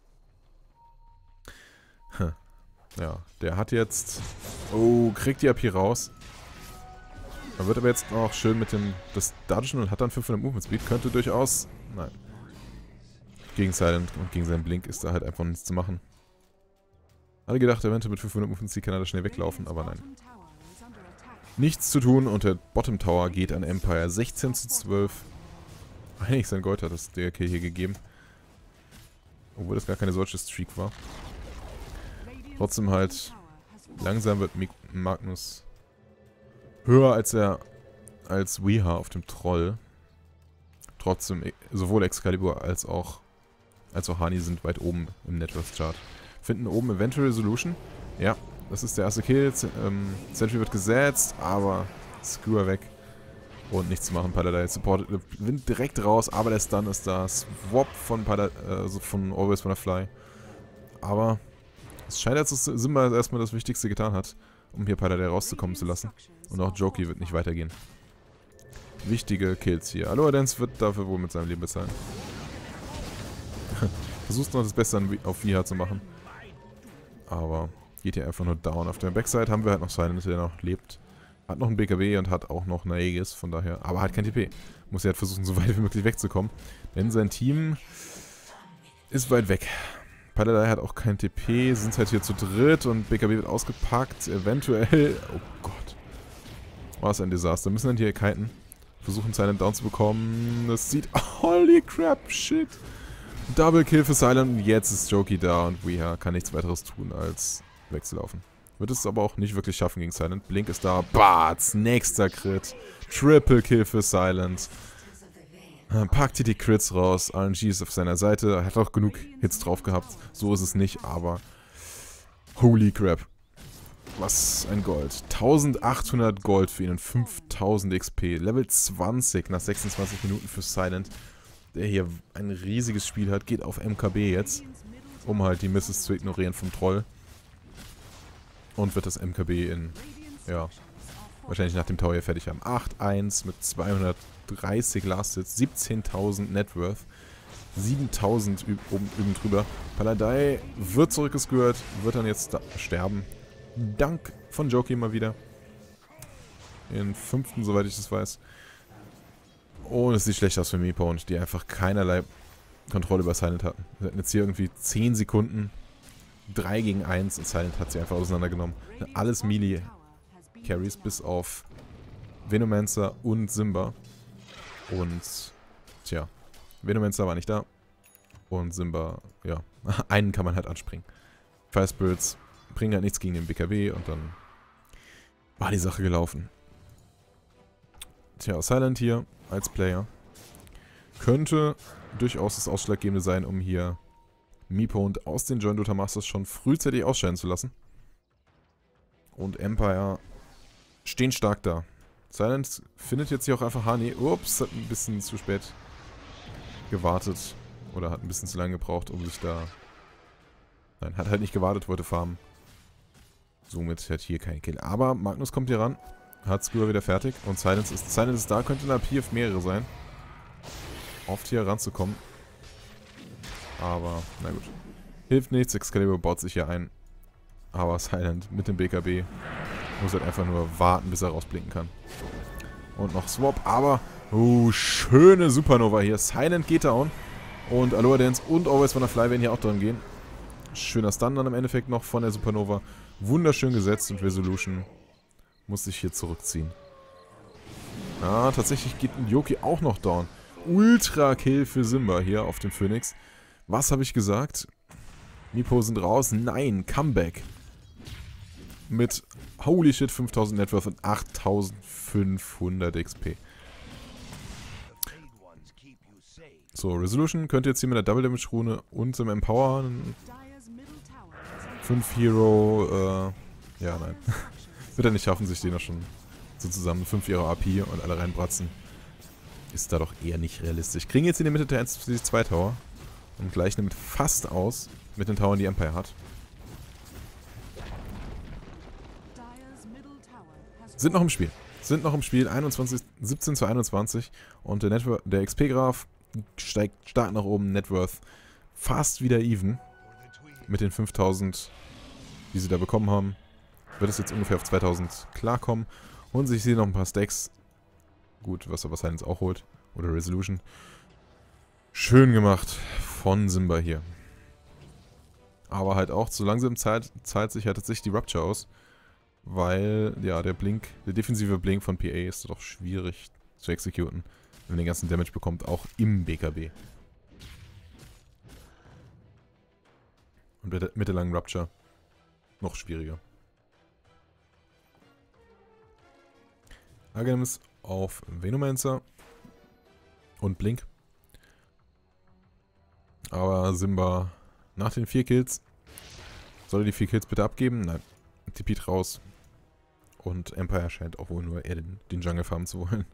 Ja, der hat jetzt... Oh, kriegt die AP raus. Er wird aber jetzt auch schön mit dem... Das Dodgen und hat dann 500 Movement Speed. Könnte durchaus... Nein. Gegen Silent und gegen seinen Blink ist da halt einfach nichts zu machen. Alle gedacht, eventuell mit 500 Movement Speed kann er da schnell weglaufen, aber nein. Nichts zu tun und der Bottom Tower geht an Empire. 16 zu 12. Eigentlich sein Gold hat das der Kill hier gegeben. Obwohl das gar keine solche Streak war. Trotzdem halt, langsam wird Magnus höher als Weha auf dem Troll. Trotzdem, sowohl Excalibur als auch Hani sind weit oben im Network Chart. Finden oben Eventual Resolution. Ja, das ist der erste Kill. Sentry wird gesetzt, aber Skewer weg. Und nichts zu machen. Paladin supportet, Wind direkt raus, aber der Stun ist da. Swap von von Always von der Fly. Aber es scheint, als Simba erstmal das Wichtigste getan hat, um hier Paladin rauszukommen zu lassen. Und auch Joki wird nicht weitergehen. Wichtige Kills hier. Aloha Dance wird dafür wohl mit seinem Leben bezahlen. Versucht noch das Beste auf Weha zu machen. Aber geht hier einfach nur down. Auf der Backside haben wir halt noch Silent, der noch lebt. Hat noch ein BKB und hat auch noch eine Aegis, von daher. Aber hat kein TP. Muss ja halt versuchen, so weit wie möglich wegzukommen. Denn sein Team ist weit weg. Paladin hat auch kein TP, sind halt hier zu dritt und BKB wird ausgepackt. Eventuell... Oh Gott. War es ein Desaster. Müssen dann hier kiten. Versuchen Silent down zu bekommen. Das sieht... Holy crap, shit. Double Kill für Silent und jetzt ist Joki da und Weha kann nichts weiteres tun als wegzulaufen. Wird es aber auch nicht wirklich schaffen gegen Silent. Blink ist da. Bats, nächster Crit. Triple Kill für Silent. Packt hier die Crits raus. RNG ist auf seiner Seite. Er hat auch genug Hits drauf gehabt. So ist es nicht, aber... Holy crap. Was ein Gold. 1800 Gold für ihn und 5000 XP. Level 20 nach 26 Minuten für Silent, der hier ein riesiges Spiel hat. Geht auf MKB jetzt, um halt die Misses zu ignorieren vom Troll. Und wird das MKB in, ja, wahrscheinlich nach dem Tower hier fertig haben. 8-1 mit 230 Last Hits, 17.000 Networth, 7.000 üben drüber. Paladai wird zurückgeskürt, wird dann jetzt sterben. Dank von Joki mal wieder. In 5., soweit ich das weiß. Und es sieht schlecht aus für Meepo und die einfach keinerlei Kontrolle über Silent hatten. Wir hatten jetzt hier irgendwie 10 Sekunden. 3 gegen 1 und Silent hat sie einfach auseinandergenommen. Alles Melee-Carries bis auf Venomancer und Simba. Und, tja, Venomancer war nicht da. Und Simba, ja, einen kann man halt anspringen. Fire Spirits bringen halt nichts gegen den BKB und dann war die Sache gelaufen. Tja, Silent hier als Player könnte durchaus das Ausschlaggebende sein, um hier Meepo und aus den Joint Dota Masters schon frühzeitig ausscheiden zu lassen. Und Empire stehen stark da. Silent findet jetzt hier auch einfach Hani. Ups, hat ein bisschen zu spät gewartet. Oder hat ein bisschen zu lange gebraucht, um sich da... Nein, hat halt nicht gewartet, wollte farmen. Somit hat hier kein Kill. Aber Magnus kommt hier ran. Hat Skewer wieder fertig. Und Silent ist da. Könnte in der PF mehrere sein. Oft hier ranzukommen. Aber, na gut. Hilft nichts. Excalibur baut sich hier ein. Aber Silent mit dem BKB muss halt einfach nur warten, bis er rausblinken kann. Und noch Swap. Aber, schöne Supernova hier. Silent geht down. Und Aloha Dance und Always Wanna Fly werden hier auch dran gehen. Schöner Stun dann im Endeffekt noch von der Supernova. Wunderschön gesetzt und Resolution muss sich hier zurückziehen. Ah, tatsächlich geht ein Joki auch noch down. Ultra-Kill für Simba hier auf dem Phoenix. Was habe ich gesagt? Meepo sind raus. Nein, Comeback. Mit, holy shit, 5000 Networth und 8500 XP. So, Resolution könnte jetzt hier mit der Double Damage Rune und dem Empower 5 Hero, ja, nein. Wird er nicht schaffen, sich den noch schon so zusammen 5 Hero AP und alle reinbratzen. Ist da doch eher nicht realistisch. Kriegen jetzt in der Mitte der 1-2 Tower und gleichen damit fast aus mit den Towern, die Empire hat. Sind noch im Spiel. 17:21 und der XP-Graph steigt stark nach oben. Networth fast wieder even. Mit den 5000, die sie da bekommen haben, wird es jetzt ungefähr auf 2000 klarkommen. Und sich hier noch ein paar Stacks. Gut, was aber Silence auch holt. Oder Resolution. Schön gemacht von Simba hier. Aber halt auch, so langsam zahlt sich halt tatsächlich die Rupture aus. Weil, ja, der defensive Blink von PA ist doch schwierig zu exekuten. Wenn man den ganzen Damage bekommt, auch im BKB. Und mit der langen Rupture noch schwieriger. Aghanim auf Venomancer und Blink. Aber Simba nach den 4 Kills. Soll er die 4 Kills bitte abgeben? Nein. TP't raus. Und Empire scheint auch wohl nur eher den Jungle farmen zu wollen.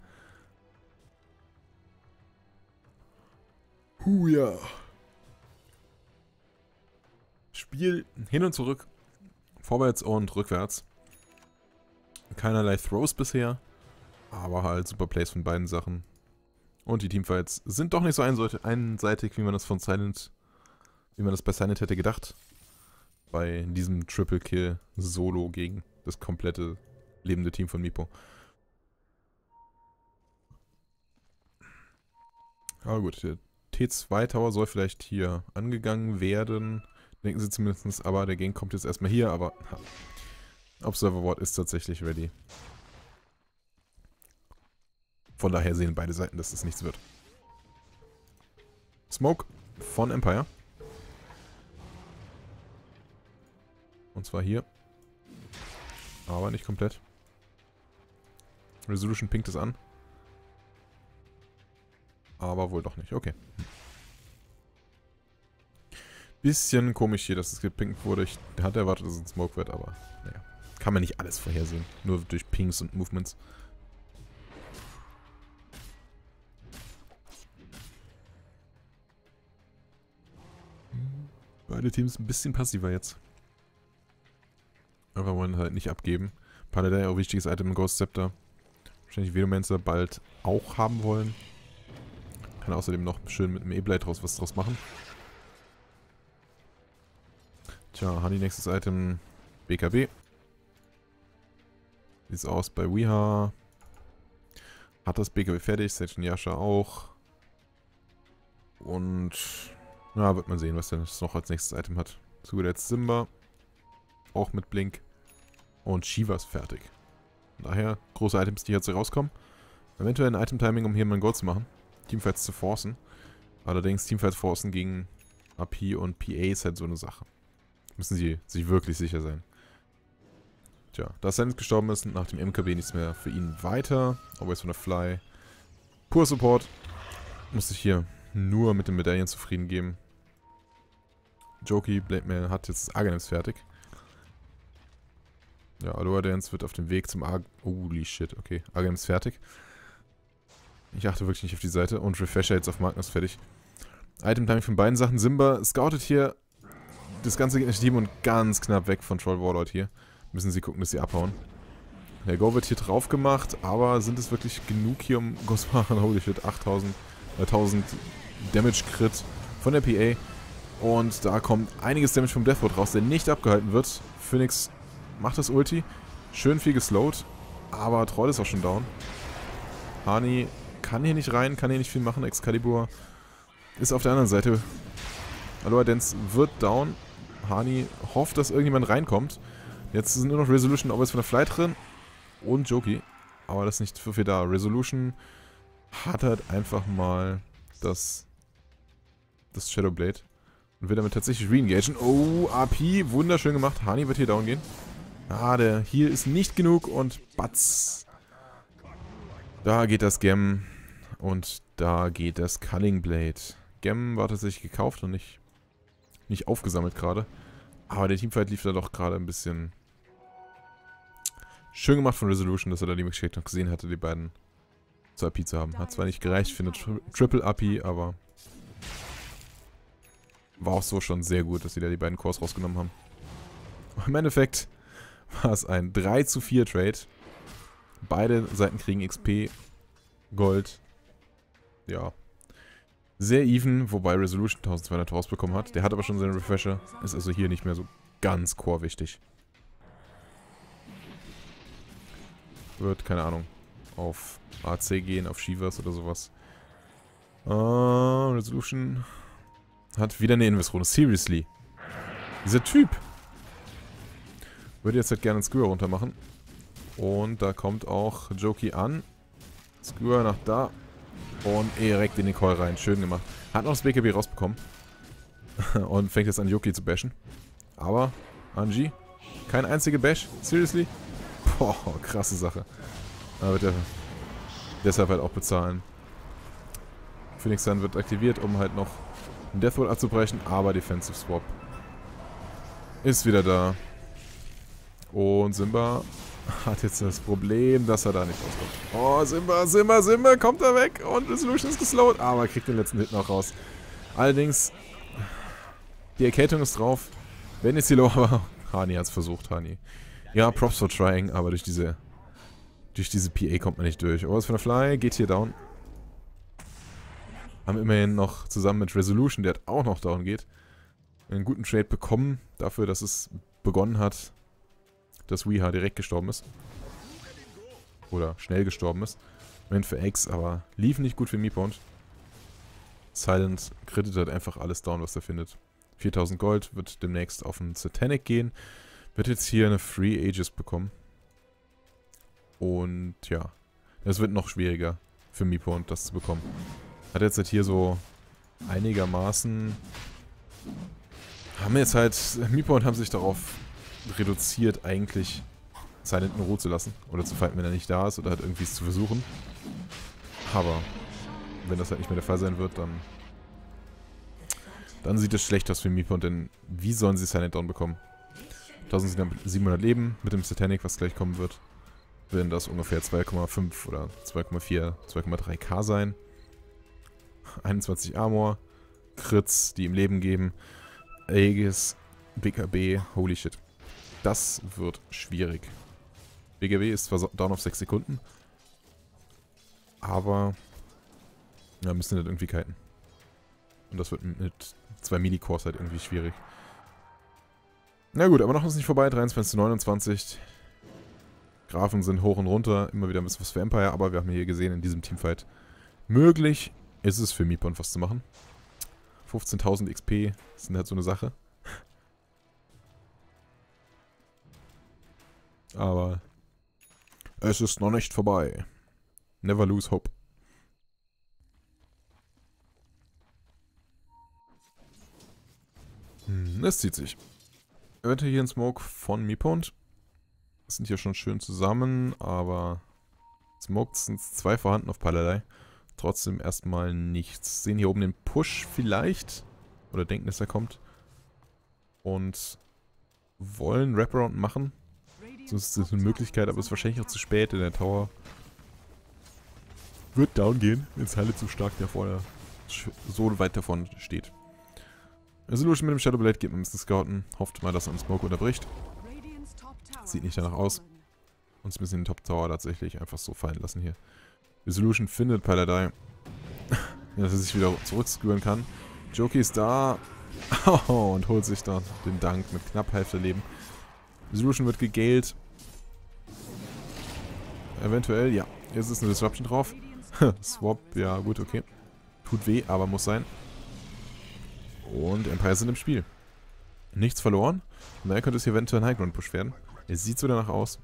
Ja. Spiel hin und zurück. Vorwärts und rückwärts. Keinerlei Throws bisher. Aber halt super Plays von beiden Sachen. Und die Teamfights sind doch nicht so einseitig, wie man das bei Silent hätte gedacht. Bei diesem Triple Kill Solo gegen das komplette lebende Team von Meepo. Aber gut, der T2 Tower soll vielleicht hier angegangen werden. Denken sie zumindest, aber der Gang kommt jetzt erstmal hier, aber Observer Ward ist tatsächlich ready. Von daher sehen beide Seiten, dass das nichts wird. Smoke von Empire. Und zwar hier. Aber nicht komplett. Resolution pinkt es an. Aber wohl doch nicht. Okay. Bisschen komisch hier, dass es gepinkt wurde. Ich hatte erwartet, dass es ein Smoke wird, aber naja. kann man nicht alles vorhersehen. Nur durch Pings und Movements. Beide Teams ein bisschen passiver jetzt. Aber wollen halt nicht abgeben. Paladin, auch wichtiges Item im Ghost Scepter. Wahrscheinlich Velomancer bald auch haben wollen. Kann außerdem noch schön mit dem E-Blade was draus machen. Tja, Honey, nächstes Item. BKB. Wie sieht's aus bei Weeha? Hat das BKB fertig, Sage Yasha auch. Und ja, wird man sehen, was der noch als nächstes Item hat. Zu guter Letzt Simba. Auch mit Blink. Und Shiva ist fertig. Von daher große Items, die jetzt hier rauskommen. Eventuell ein Item-Timing, um hier mal ein Goal zu machen. Teamfights zu forcen. Allerdings Teamfights forcen gegen AP und PA ist halt so eine Sache. Müssen sie sich wirklich sicher sein. Tja, da Sand gestorben ist und nach dem MKB nichts mehr für ihn weiter. Always von der Fly. Pur Support. Muss sich hier nur mit den Medaillen zufrieden geben. Joki, Blade Mail hat jetzt Arganims fertig. Ja, Aloha Dance wird auf dem Weg zum Holy shit, okay. Arganims fertig. Ich achte wirklich nicht auf die Seite. Und Refresher jetzt auf Magnus fertig. Item-Timing von beiden Sachen. Simba scoutet hier das ganze Team und ganz knapp weg von Troll Warlord hier. Müssen sie gucken, dass sie abhauen. Der Go wird hier drauf gemacht, aber sind es wirklich genug hier, um Ghost zu machen? Holy shit, 1000 Damage Crit von der PA. Und da kommt einiges Damage vom Deathward raus, der nicht abgehalten wird. Phoenix macht das Ulti. Schön viel geslowt, aber Troll ist auch schon down. Hani kann hier nicht rein, kann hier nicht viel machen. Excalibur ist auf der anderen Seite. Aloha Dance wird down. Hani hofft, dass irgendjemand reinkommt. Jetzt sind nur noch Resolution, Always von der Flight drin. Und Joki. Aber das ist nicht für viel da. Resolution hat halt einfach mal das Shadowblade. Und will damit tatsächlich re-engagen. Oh, AP, wunderschön gemacht. Hani wird hier down gehen. Ah, der Heal ist nicht genug und batz. Da geht das Gem. Und da geht das Culling Blade. Gem war tatsächlich gekauft und nicht aufgesammelt gerade. Aber der Teamfight lief da doch gerade ein bisschen schön gemacht von Resolution, dass er da die Möglichkeit noch gesehen hatte, die beiden zur AP zu haben. Hat zwar nicht gereicht für eine Triple AP, aber war auch so schon sehr gut, dass sie da die beiden Cores rausgenommen haben. Im Endeffekt war es ein 3:4 Trade. Beide Seiten kriegen XP, Gold. Ja. Sehr even, wobei Resolution 1200 rausbekommen hat. Der hat aber schon seinen Refresher. Ist also hier nicht mehr so ganz core wichtig. Wird, keine Ahnung, auf AC gehen, auf Shivas oder sowas. Resolution hat wieder eine Invis-Runde. Seriously. Dieser Typ. Würde jetzt halt gerne einen Skewer runter machen. Und da kommt auch Joki an. Skewer nach da. Und direkt in den Call rein. Schön gemacht. Hat noch das BKB rausbekommen. Und fängt jetzt an, Joki zu bashen. Aber, Anji, kein einziger Bash. Seriously? Boah, krasse Sache. Aber wird er deshalb halt auch bezahlen. Phoenix Sun wird aktiviert, um halt noch einen Deathwall abzubrechen. Aber Defensive Swap ist wieder da. Und Simba hat jetzt das Problem, dass er da nicht rauskommt. Oh, Simba, kommt da weg. Und Resolution ist geslowt. Aber er kriegt den letzten Hit noch raus. Allerdings, die Erkältung ist drauf. Wenn jetzt die Low, aber Hani hat es versucht, Hani. Ja, Props for trying, aber durch diese PA kommt man nicht durch. Always von der Fly geht hier down. Haben immerhin noch zusammen mit Resolution, der auch noch down geht, einen guten Trade bekommen. Dafür, dass es begonnen hat, dass Weeha direkt gestorben ist. Oder schnell gestorben ist. Moment für X, aber lief nicht gut für Meepond. Silent crittet halt einfach alles down, was er findet. 4000 Gold, wird demnächst auf einen Satanic gehen. Wird jetzt hier eine Free Aegis bekommen. Und ja, es wird noch schwieriger für Meepond, das zu bekommen. Hat jetzt halt hier so einigermaßen... Meepond haben sich darauf reduziert, eigentlich Silent in Ruhe zu lassen. Oder zu fighten, wenn er nicht da ist, oder halt irgendwie es zu versuchen. Aber wenn das halt nicht mehr der Fall sein wird, dann sieht es schlecht aus für Meepond, denn wie sollen sie Silent Down bekommen? 1700 Leben mit dem Satanic, was gleich kommen wird. Werden das ungefähr 2,5 oder 2,4, 2,3k sein. 21 Armor. Crits, die ihm Leben geben. Aegis, BKB, holy shit. Das wird schwierig. BKB ist zwar down auf 6 Sekunden. Aber ja, müssen nicht irgendwie kiten. Und das wird mit 2 Mini-Cores halt irgendwie schwierig. Na gut, aber noch ist nicht vorbei. 23:29. Graphen sind hoch und runter. Immer wieder ein bisschen was für Empire. Aber wir haben hier gesehen, in diesem Teamfight möglich ist es für Meepon was zu machen. 15.000 XP sind halt so eine Sache. Aber es ist noch nicht vorbei. Never lose hope. Es zieht sich. Eventuell hier ein Smoke von Meepon. Sind hier schon schön zusammen, aber Smokes sind 2 vorhanden auf Paladai. Trotzdem erstmal nichts. Sehen hier oben den Push vielleicht. Oder denken, dass er kommt. Und wollen Wraparound machen. Das ist eine Möglichkeit, aber ist wahrscheinlich auch zu spät, denn der Tower wird down gehen, wenn es Halle zu stark davor so weit davon steht. Resolution mit dem Shadow Blade geht man ein bisschen scouten. Hofft mal, dass er einen Smoke unterbricht. Sieht nicht danach aus. Uns müssen den Top Tower tatsächlich einfach so fallen lassen hier. Resolution findet Paladai. Dass er sich wieder zurückscrewen kann. Joki ist da. Oh, und holt sich da den Dank mit knapp Hälfte Leben. Resolution wird gegailt. Eventuell, ja. Jetzt ist eine Disruption drauf. Swap, ja gut, okay. Tut weh, aber muss sein. Und Empire sind im Spiel. Nichts verloren. Und daher könnte es hier eventuell ein Highground-Push werden. Es sieht so danach aus.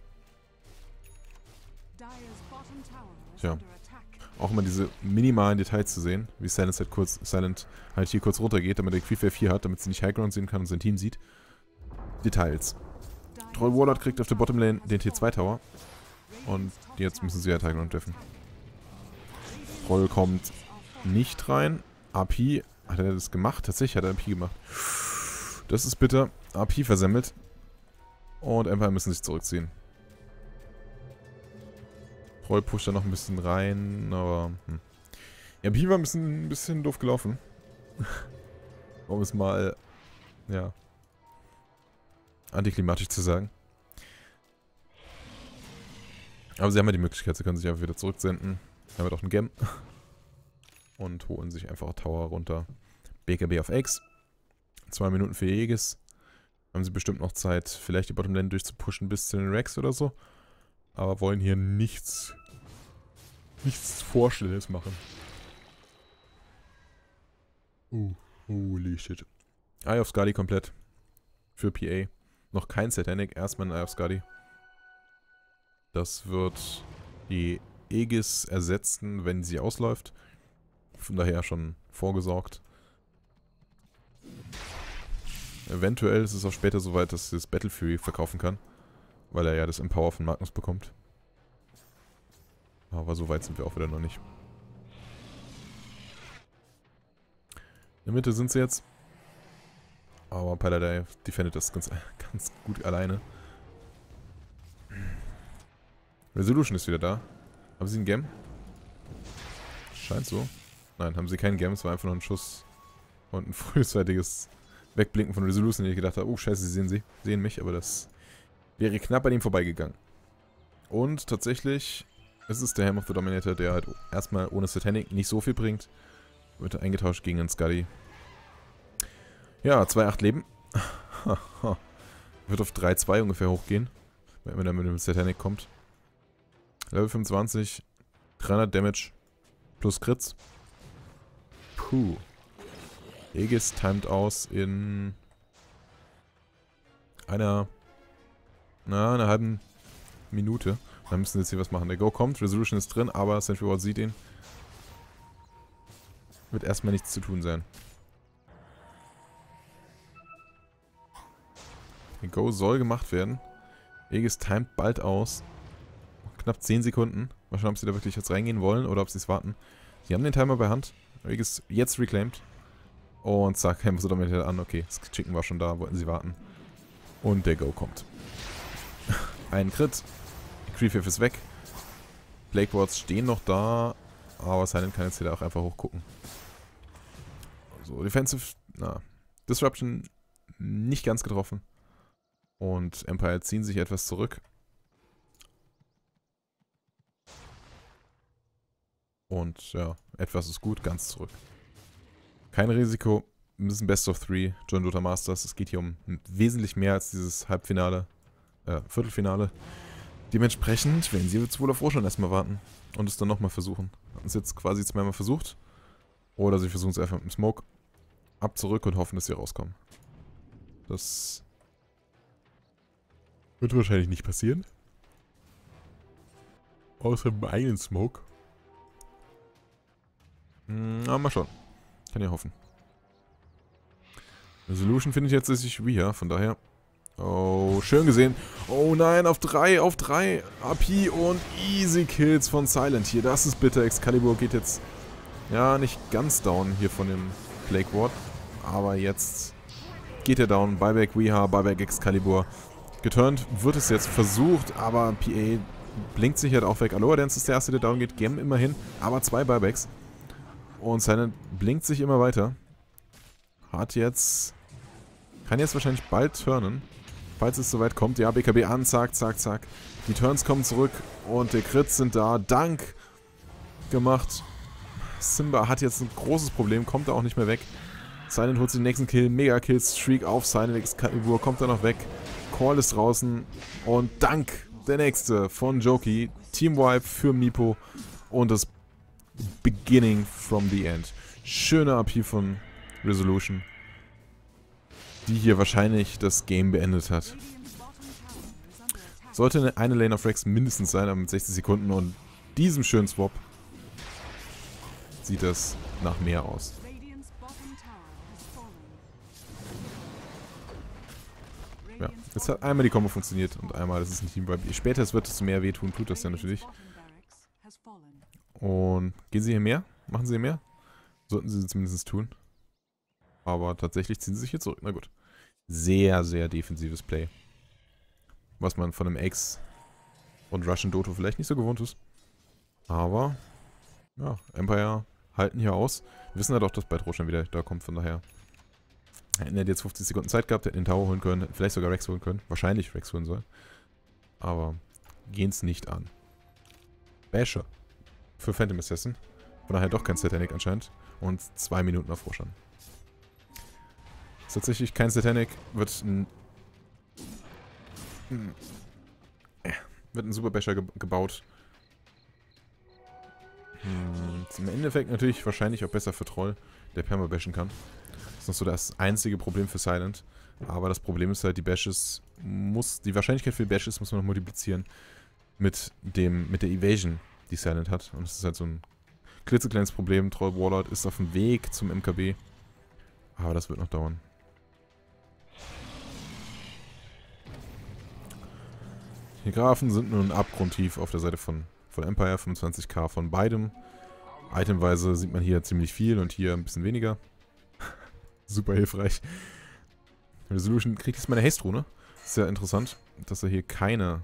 Tja. Auch immer diese minimalen Details zu sehen. Wie Silent halt hier kurz runtergeht, damit er Quick 4 hat, damit sie nicht Highground sehen kann und sein Team sieht. Details. Troll Warlord kriegt auf der Bottomlane den T2 Tower. Und jetzt müssen sie halt Highground treffen. Troll kommt nicht rein. AP, hat er das gemacht? Tatsächlich hat er AP gemacht. Das ist bitter. AP versemmelt. Und Empire müssen sich zurückziehen. Troll pusht da noch ein bisschen rein, aber... Ja, AP war ein bisschen doof gelaufen. Um es mal... Ja... antiklimatisch zu sagen. Aber sie haben ja die Möglichkeit, sie können sich einfach wieder zurücksenden. Haben wir doch einen Gem. Und holen sich einfach Tower runter. BKB auf X. 2 Minuten für Aegis. Haben sie bestimmt noch Zeit, vielleicht die Bottomlane durchzupushen bis zu den Rex oder so. Aber wollen hier nichts Vorstellendes machen. Holy shit. Eye of Skadi komplett. Für PA. Noch kein Satanic, erstmal ein Eye of Skadi. Das wird die Aegis ersetzen, wenn sie ausläuft. Von daher schon vorgesorgt. Eventuell ist es auch später soweit, dass es Battle Fury verkaufen kann. Weil er ja das Empower von Magnus bekommt. Aber so weit sind wir auch wieder noch nicht. In der Mitte sind sie jetzt. Aber Paladai defendet das ganz gut alleine. Resolution ist wieder da. Haben sie einen Gem? Scheint so. Nein, haben sie keinen Gem. Es war einfach nur ein Schuss. Und ein frühzeitiges Wegblinken von Resolution, den ich gedacht habe, oh scheiße, sie sehen mich. Aber das wäre knapp an ihm vorbeigegangen. Und tatsächlich ist es der Helm of the Dominator, der halt erstmal ohne Satanic nicht so viel bringt. Wird eingetauscht gegen einen Skadi. Ja, 2,8 Leben. Wird auf 3,2 ungefähr hochgehen, wenn er mit dem Satanic kommt. Level 25, 300 Damage plus Crits. Puh. Aegis timed aus in einer halben Minute. Dann müssen sie jetzt hier was machen. Der Go kommt, Resolution ist drin, aber Sentry Ward sieht ihn. Wird erstmal nichts zu tun sein. Der Go soll gemacht werden. Aegis timet bald aus. Knapp 10 Sekunden. Mal schauen, ob sie da wirklich jetzt reingehen wollen oder ob sie es warten. Sie haben den Timer bei Hand. Aegis jetzt reclaimed. Und zack, Helm of the Dominator an. Okay, das Chicken war schon da. Wollten sie warten. Und der Go kommt. Ein Crit. Creepwave ist weg. Plague Wards stehen noch da. Aber Silent kann jetzt hier auch einfach hochgucken. So, Defensive, Disruption nicht ganz getroffen. Und Empire ziehen sich etwas zurück. Und ja, etwas ist gut, ganz zurück. Kein Risiko. Wir müssen Best of 3, John Dota Masters. Es geht hier um wesentlich mehr als dieses Halbfinale, Viertelfinale. Dementsprechend werden sie jetzt wohl auf Roshan erstmal warten und es dann nochmal versuchen. Hatten es jetzt quasi zweimal versucht. Oder sie versuchen es einfach mit dem Smoke. Ab zurück und hoffen, dass sie rauskommen. Das wird wahrscheinlich nicht passieren. Außer beim eigenen Smoke. Aber mal schauen. Kann ja hoffen. Resolution findet jetzt sich Weeha, von daher. Oh, schön gesehen. Oh nein, auf 3, auf 3. AP und easy Kills von Silent hier. Das ist bitter. Excalibur geht jetzt, ja, nicht ganz down hier von dem Plague Ward. Aber jetzt geht er down. Buyback Weeha, Buyback Excalibur. Geturnt wird es jetzt versucht, aber PA blinkt sich halt auch weg. Aloha Dance ist der erste, der down geht. Gem immerhin, aber 2 Buybacks. Und Silent blinkt sich immer weiter. Hat jetzt... Kann jetzt wahrscheinlich bald turnen. Falls es soweit kommt. Ja, BKB an. Zack, zack, zack. Die Turns kommen zurück. Und die Crits sind da. Dank gemacht. Simba hat jetzt ein großes Problem. Kommt da auch nicht mehr weg. Silent holt sich den nächsten Kill. Mega-Kill-Streak auf Silent. Excalibur kommt da noch weg. Call ist draußen. Und Dank der nächste von Joki. Teamwipe für Meepo. Und das Beginning from the End. Schöne AP von Resolution, die hier wahrscheinlich das Game beendet hat. Sollte eine Lane of Rex mindestens sein, aber mit 60 Sekunden und diesem schönen Swap sieht das nach mehr aus. Ja, jetzt hat einmal die Combo funktioniert und einmal ist es ein Team-Vibe. Je später es wird, desto mehr wehtun tut das ja natürlich. Und gehen sie hier mehr? Machen sie hier mehr? Sollten sie zumindest tun. Aber tatsächlich ziehen sie sich hier zurück. Na gut. Sehr, sehr defensives Play. Was man von einem X und Russian Doto vielleicht nicht so gewohnt ist. Aber, ja, Empire halten hier aus. Wir wissen halt auch, dass bald Roshan wieder da kommt, von daher. Hätten jetzt 50 Sekunden Zeit gehabt, hätten den Tower holen können, hätten vielleicht sogar Rex holen können. Wahrscheinlich Rex holen sollen. Aber gehen es nicht an. Basher für Phantom Assassin. Von daher doch kein Satanic anscheinend. Und 2 Minuten auf Roshan. Ist tatsächlich kein Satanic. Wird ein Super Basher gebaut. Im Endeffekt natürlich wahrscheinlich auch besser für Troll, der Perma bashen kann. Das ist noch so das einzige Problem für Silent. Aber das Problem ist halt, die Wahrscheinlichkeit für die Bashes muss man noch multiplizieren mit der Evasion, die Silent hat. Und das ist halt so ein klitzekleines Problem. Troll Warlord ist auf dem Weg zum MKB. Aber das wird noch dauern. Die Graphen sind nun abgrundtief auf der Seite von Empire. 25k von beidem. Itemweise sieht man hier ziemlich viel und hier ein bisschen weniger. Super hilfreich. Resolution kriegt jetzt mal eine Haste-Rune. Ist ja interessant, dass er hier keine...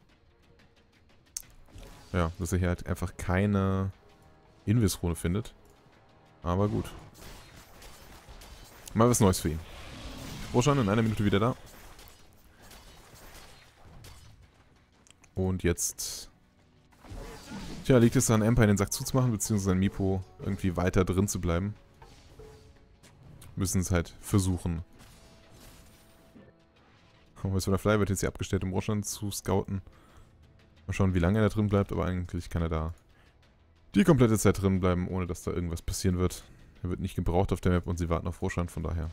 Ja, dass er hier halt einfach keine Invis-Rune findet. Aber gut. Mal was Neues für ihn. Roshan in einer Minute wieder da. Und jetzt... Tja, liegt es an Empire den Sack zuzumachen, beziehungsweise an Meepo irgendwie weiter drin zu bleiben. Müssen es halt versuchen. Voice of the Fly wird jetzt hier abgestellt, um Roshan zu scouten. Mal schauen, wie lange er da drin bleibt, aber eigentlich kann er da die komplette Zeit drin bleiben, ohne dass da irgendwas passieren wird. Er wird nicht gebraucht auf der Map und sie warten auf Roshan, von daher.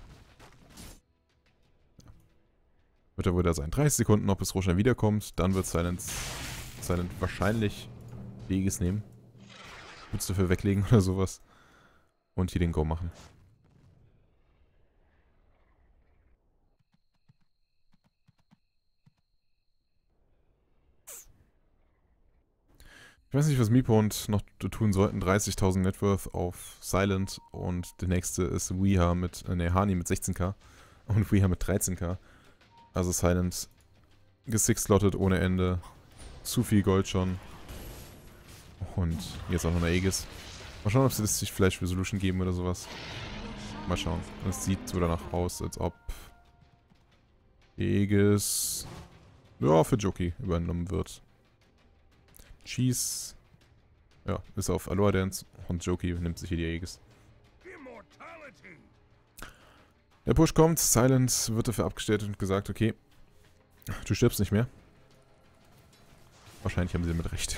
Wird er wohl da sein. 30 Sekunden noch, bis Roshan wiederkommt. Dann wird Silent wahrscheinlich Weges nehmen. Mütze dafür weglegen oder sowas. Und hier den Go machen. Ich weiß nicht, was Meepo und noch tun sollten. 30.000 Networth auf Silent. Und der nächste ist Weeha mit, Hani mit 16k. Und Weeha mit 13k. Also Silent gesixslottet ohne Ende. Zu viel Gold schon. Und jetzt auch noch eine Aegis. Mal schauen, ob sie das sich vielleicht Resolution geben oder sowas. Mal schauen. Es sieht so danach aus, als ob Aegis ja, für Joki übernommen wird. Cheese ja, ist auf Aloha Dance und Joki nimmt sich hier die Aegis. Der Push kommt, Silent wird dafür abgestellt und gesagt, okay, du stirbst nicht mehr. Wahrscheinlich haben sie damit recht.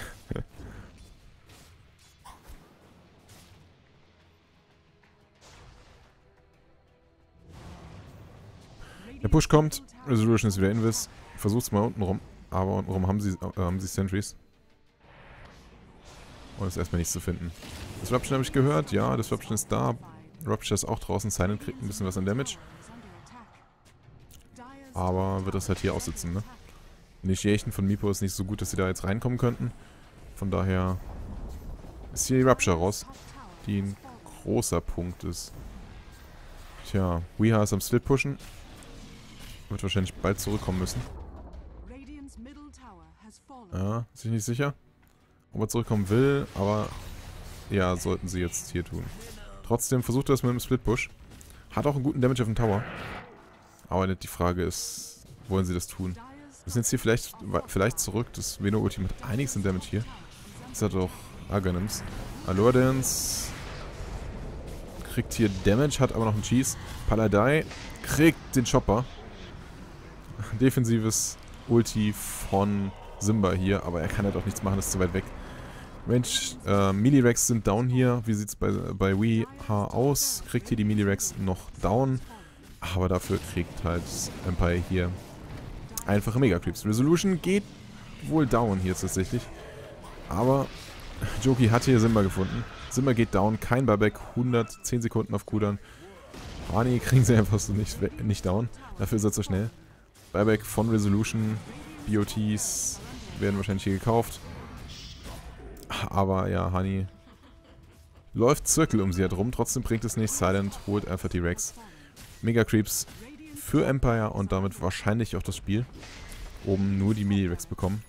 Der Push kommt, Resolution ist wieder Invis. Versucht's mal unten rum, aber unten rum haben sie Sentries. Und ist erstmal nichts zu finden. Disruption habe ich gehört, ja, Disruption ist da. Rupture ist auch draußen, Silent kriegt ein bisschen was an Damage. Aber wird das halt hier aussitzen, ne? Initiation von Meepo ist nicht so gut, dass sie da jetzt reinkommen könnten. Von daher ist hier die Rupture raus, die ein großer Punkt ist. Tja, Weeha ist am Split pushen. Wird wahrscheinlich bald zurückkommen müssen. Ja, ist sich nicht sicher, ob er zurückkommen will, aber ja, sollten sie jetzt hier tun. Trotzdem versucht er es mit dem Split Push. Hat auch einen guten Damage auf dem Tower. Aber die Frage ist, wollen sie das tun? Wir sind jetzt hier vielleicht zurück. Das Veno-Ulti macht einiges an Damage hier. Das hat auch Aghanim's. Aloha Dance kriegt hier Damage, hat aber noch einen Cheese. Paladai kriegt den Chopper. Defensives Ulti von Simba hier, aber er kann halt auch nichts machen, ist zu weit weg. Mensch, Melee-Rex sind down hier. Wie sieht es bei Weeha aus? Kriegt hier die Melee-Rex noch down. Aber dafür kriegt halt Empire hier einfache Mega-Creeps. Resolution geht wohl down hier tatsächlich. Aber Joki hat hier Simba gefunden. Simba geht down, kein Buyback, 110 Sekunden auf Cooldown. Hani kriegen sie einfach so nicht down. Dafür ist er zu schnell. Buyback von Resolution. BOTs werden wahrscheinlich hier gekauft. Aber ja, Hani läuft Zirkel um sie herum. Trotzdem bringt es nicht. Silent holt einfach die Rex. Mega Creeps für Empire und damit wahrscheinlich auch das Spiel. Oben nur die Mini-Rex bekommen.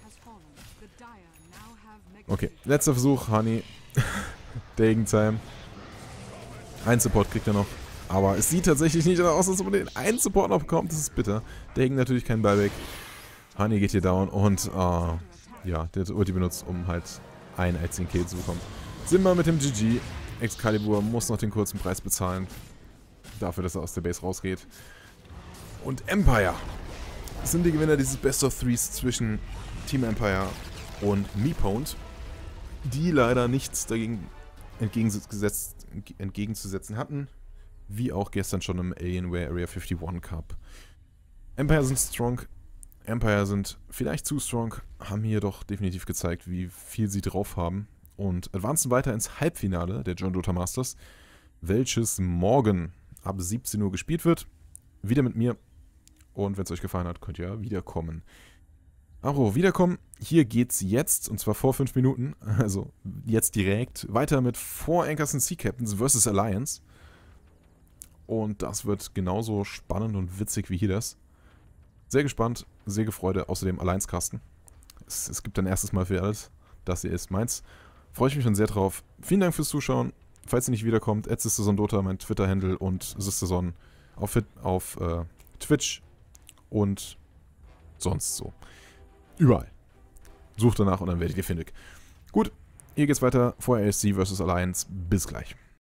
Okay, letzter Versuch, Hani. Dagentime. Ein Support kriegt er noch. Aber es sieht tatsächlich nicht aus, als ob man den einen Support noch bekommt. Das ist bitter. Dagen natürlich kein Buyback. Hani geht hier down und ja, der hat Ulti benutzt, um halt einen einzigen Kill zu bekommen. Simba mit dem GG. Excalibur muss noch den kurzen Preis bezahlen. Dafür, dass er aus der Base rausgeht. Und Empire sind die Gewinner dieses Best of Threes zwischen Team Empire und Meepwned, die leider nichts dagegen entgegenzusetzen hatten, wie auch gestern schon im Alienware Area 51 Cup. Empire sind strong, Empire sind vielleicht zu strong, haben hier doch definitiv gezeigt, wie viel sie drauf haben und advancen weiter ins Halbfinale der John Dota Masters, welches morgen ab 17 Uhr gespielt wird. Wieder mit mir. Und wenn es euch gefallen hat, könnt ihr ja wiederkommen. Apropos wiederkommen, hier geht's jetzt, und zwar vor 5 Minuten, also jetzt direkt, weiter mit 4 Anchors and Sea Captains vs. Alliance. Und das wird genauso spannend und witzig wie hier das. Sehr gespannt, sehr gefreut, außerdem Alliance-Kasten. Es gibt ein erstes Mal für alles. Das hier ist meins. Freue ich mich schon sehr drauf. Vielen Dank fürs Zuschauen. Falls ihr nicht wiederkommt, @SisterSonDota, mein Twitter-Handle und SisterSon auf Twitch und sonst so. Überall. Sucht danach und dann werdet ihr findig. Gut, hier geht's weiter. 4 ASC vs. Alliance. Bis gleich.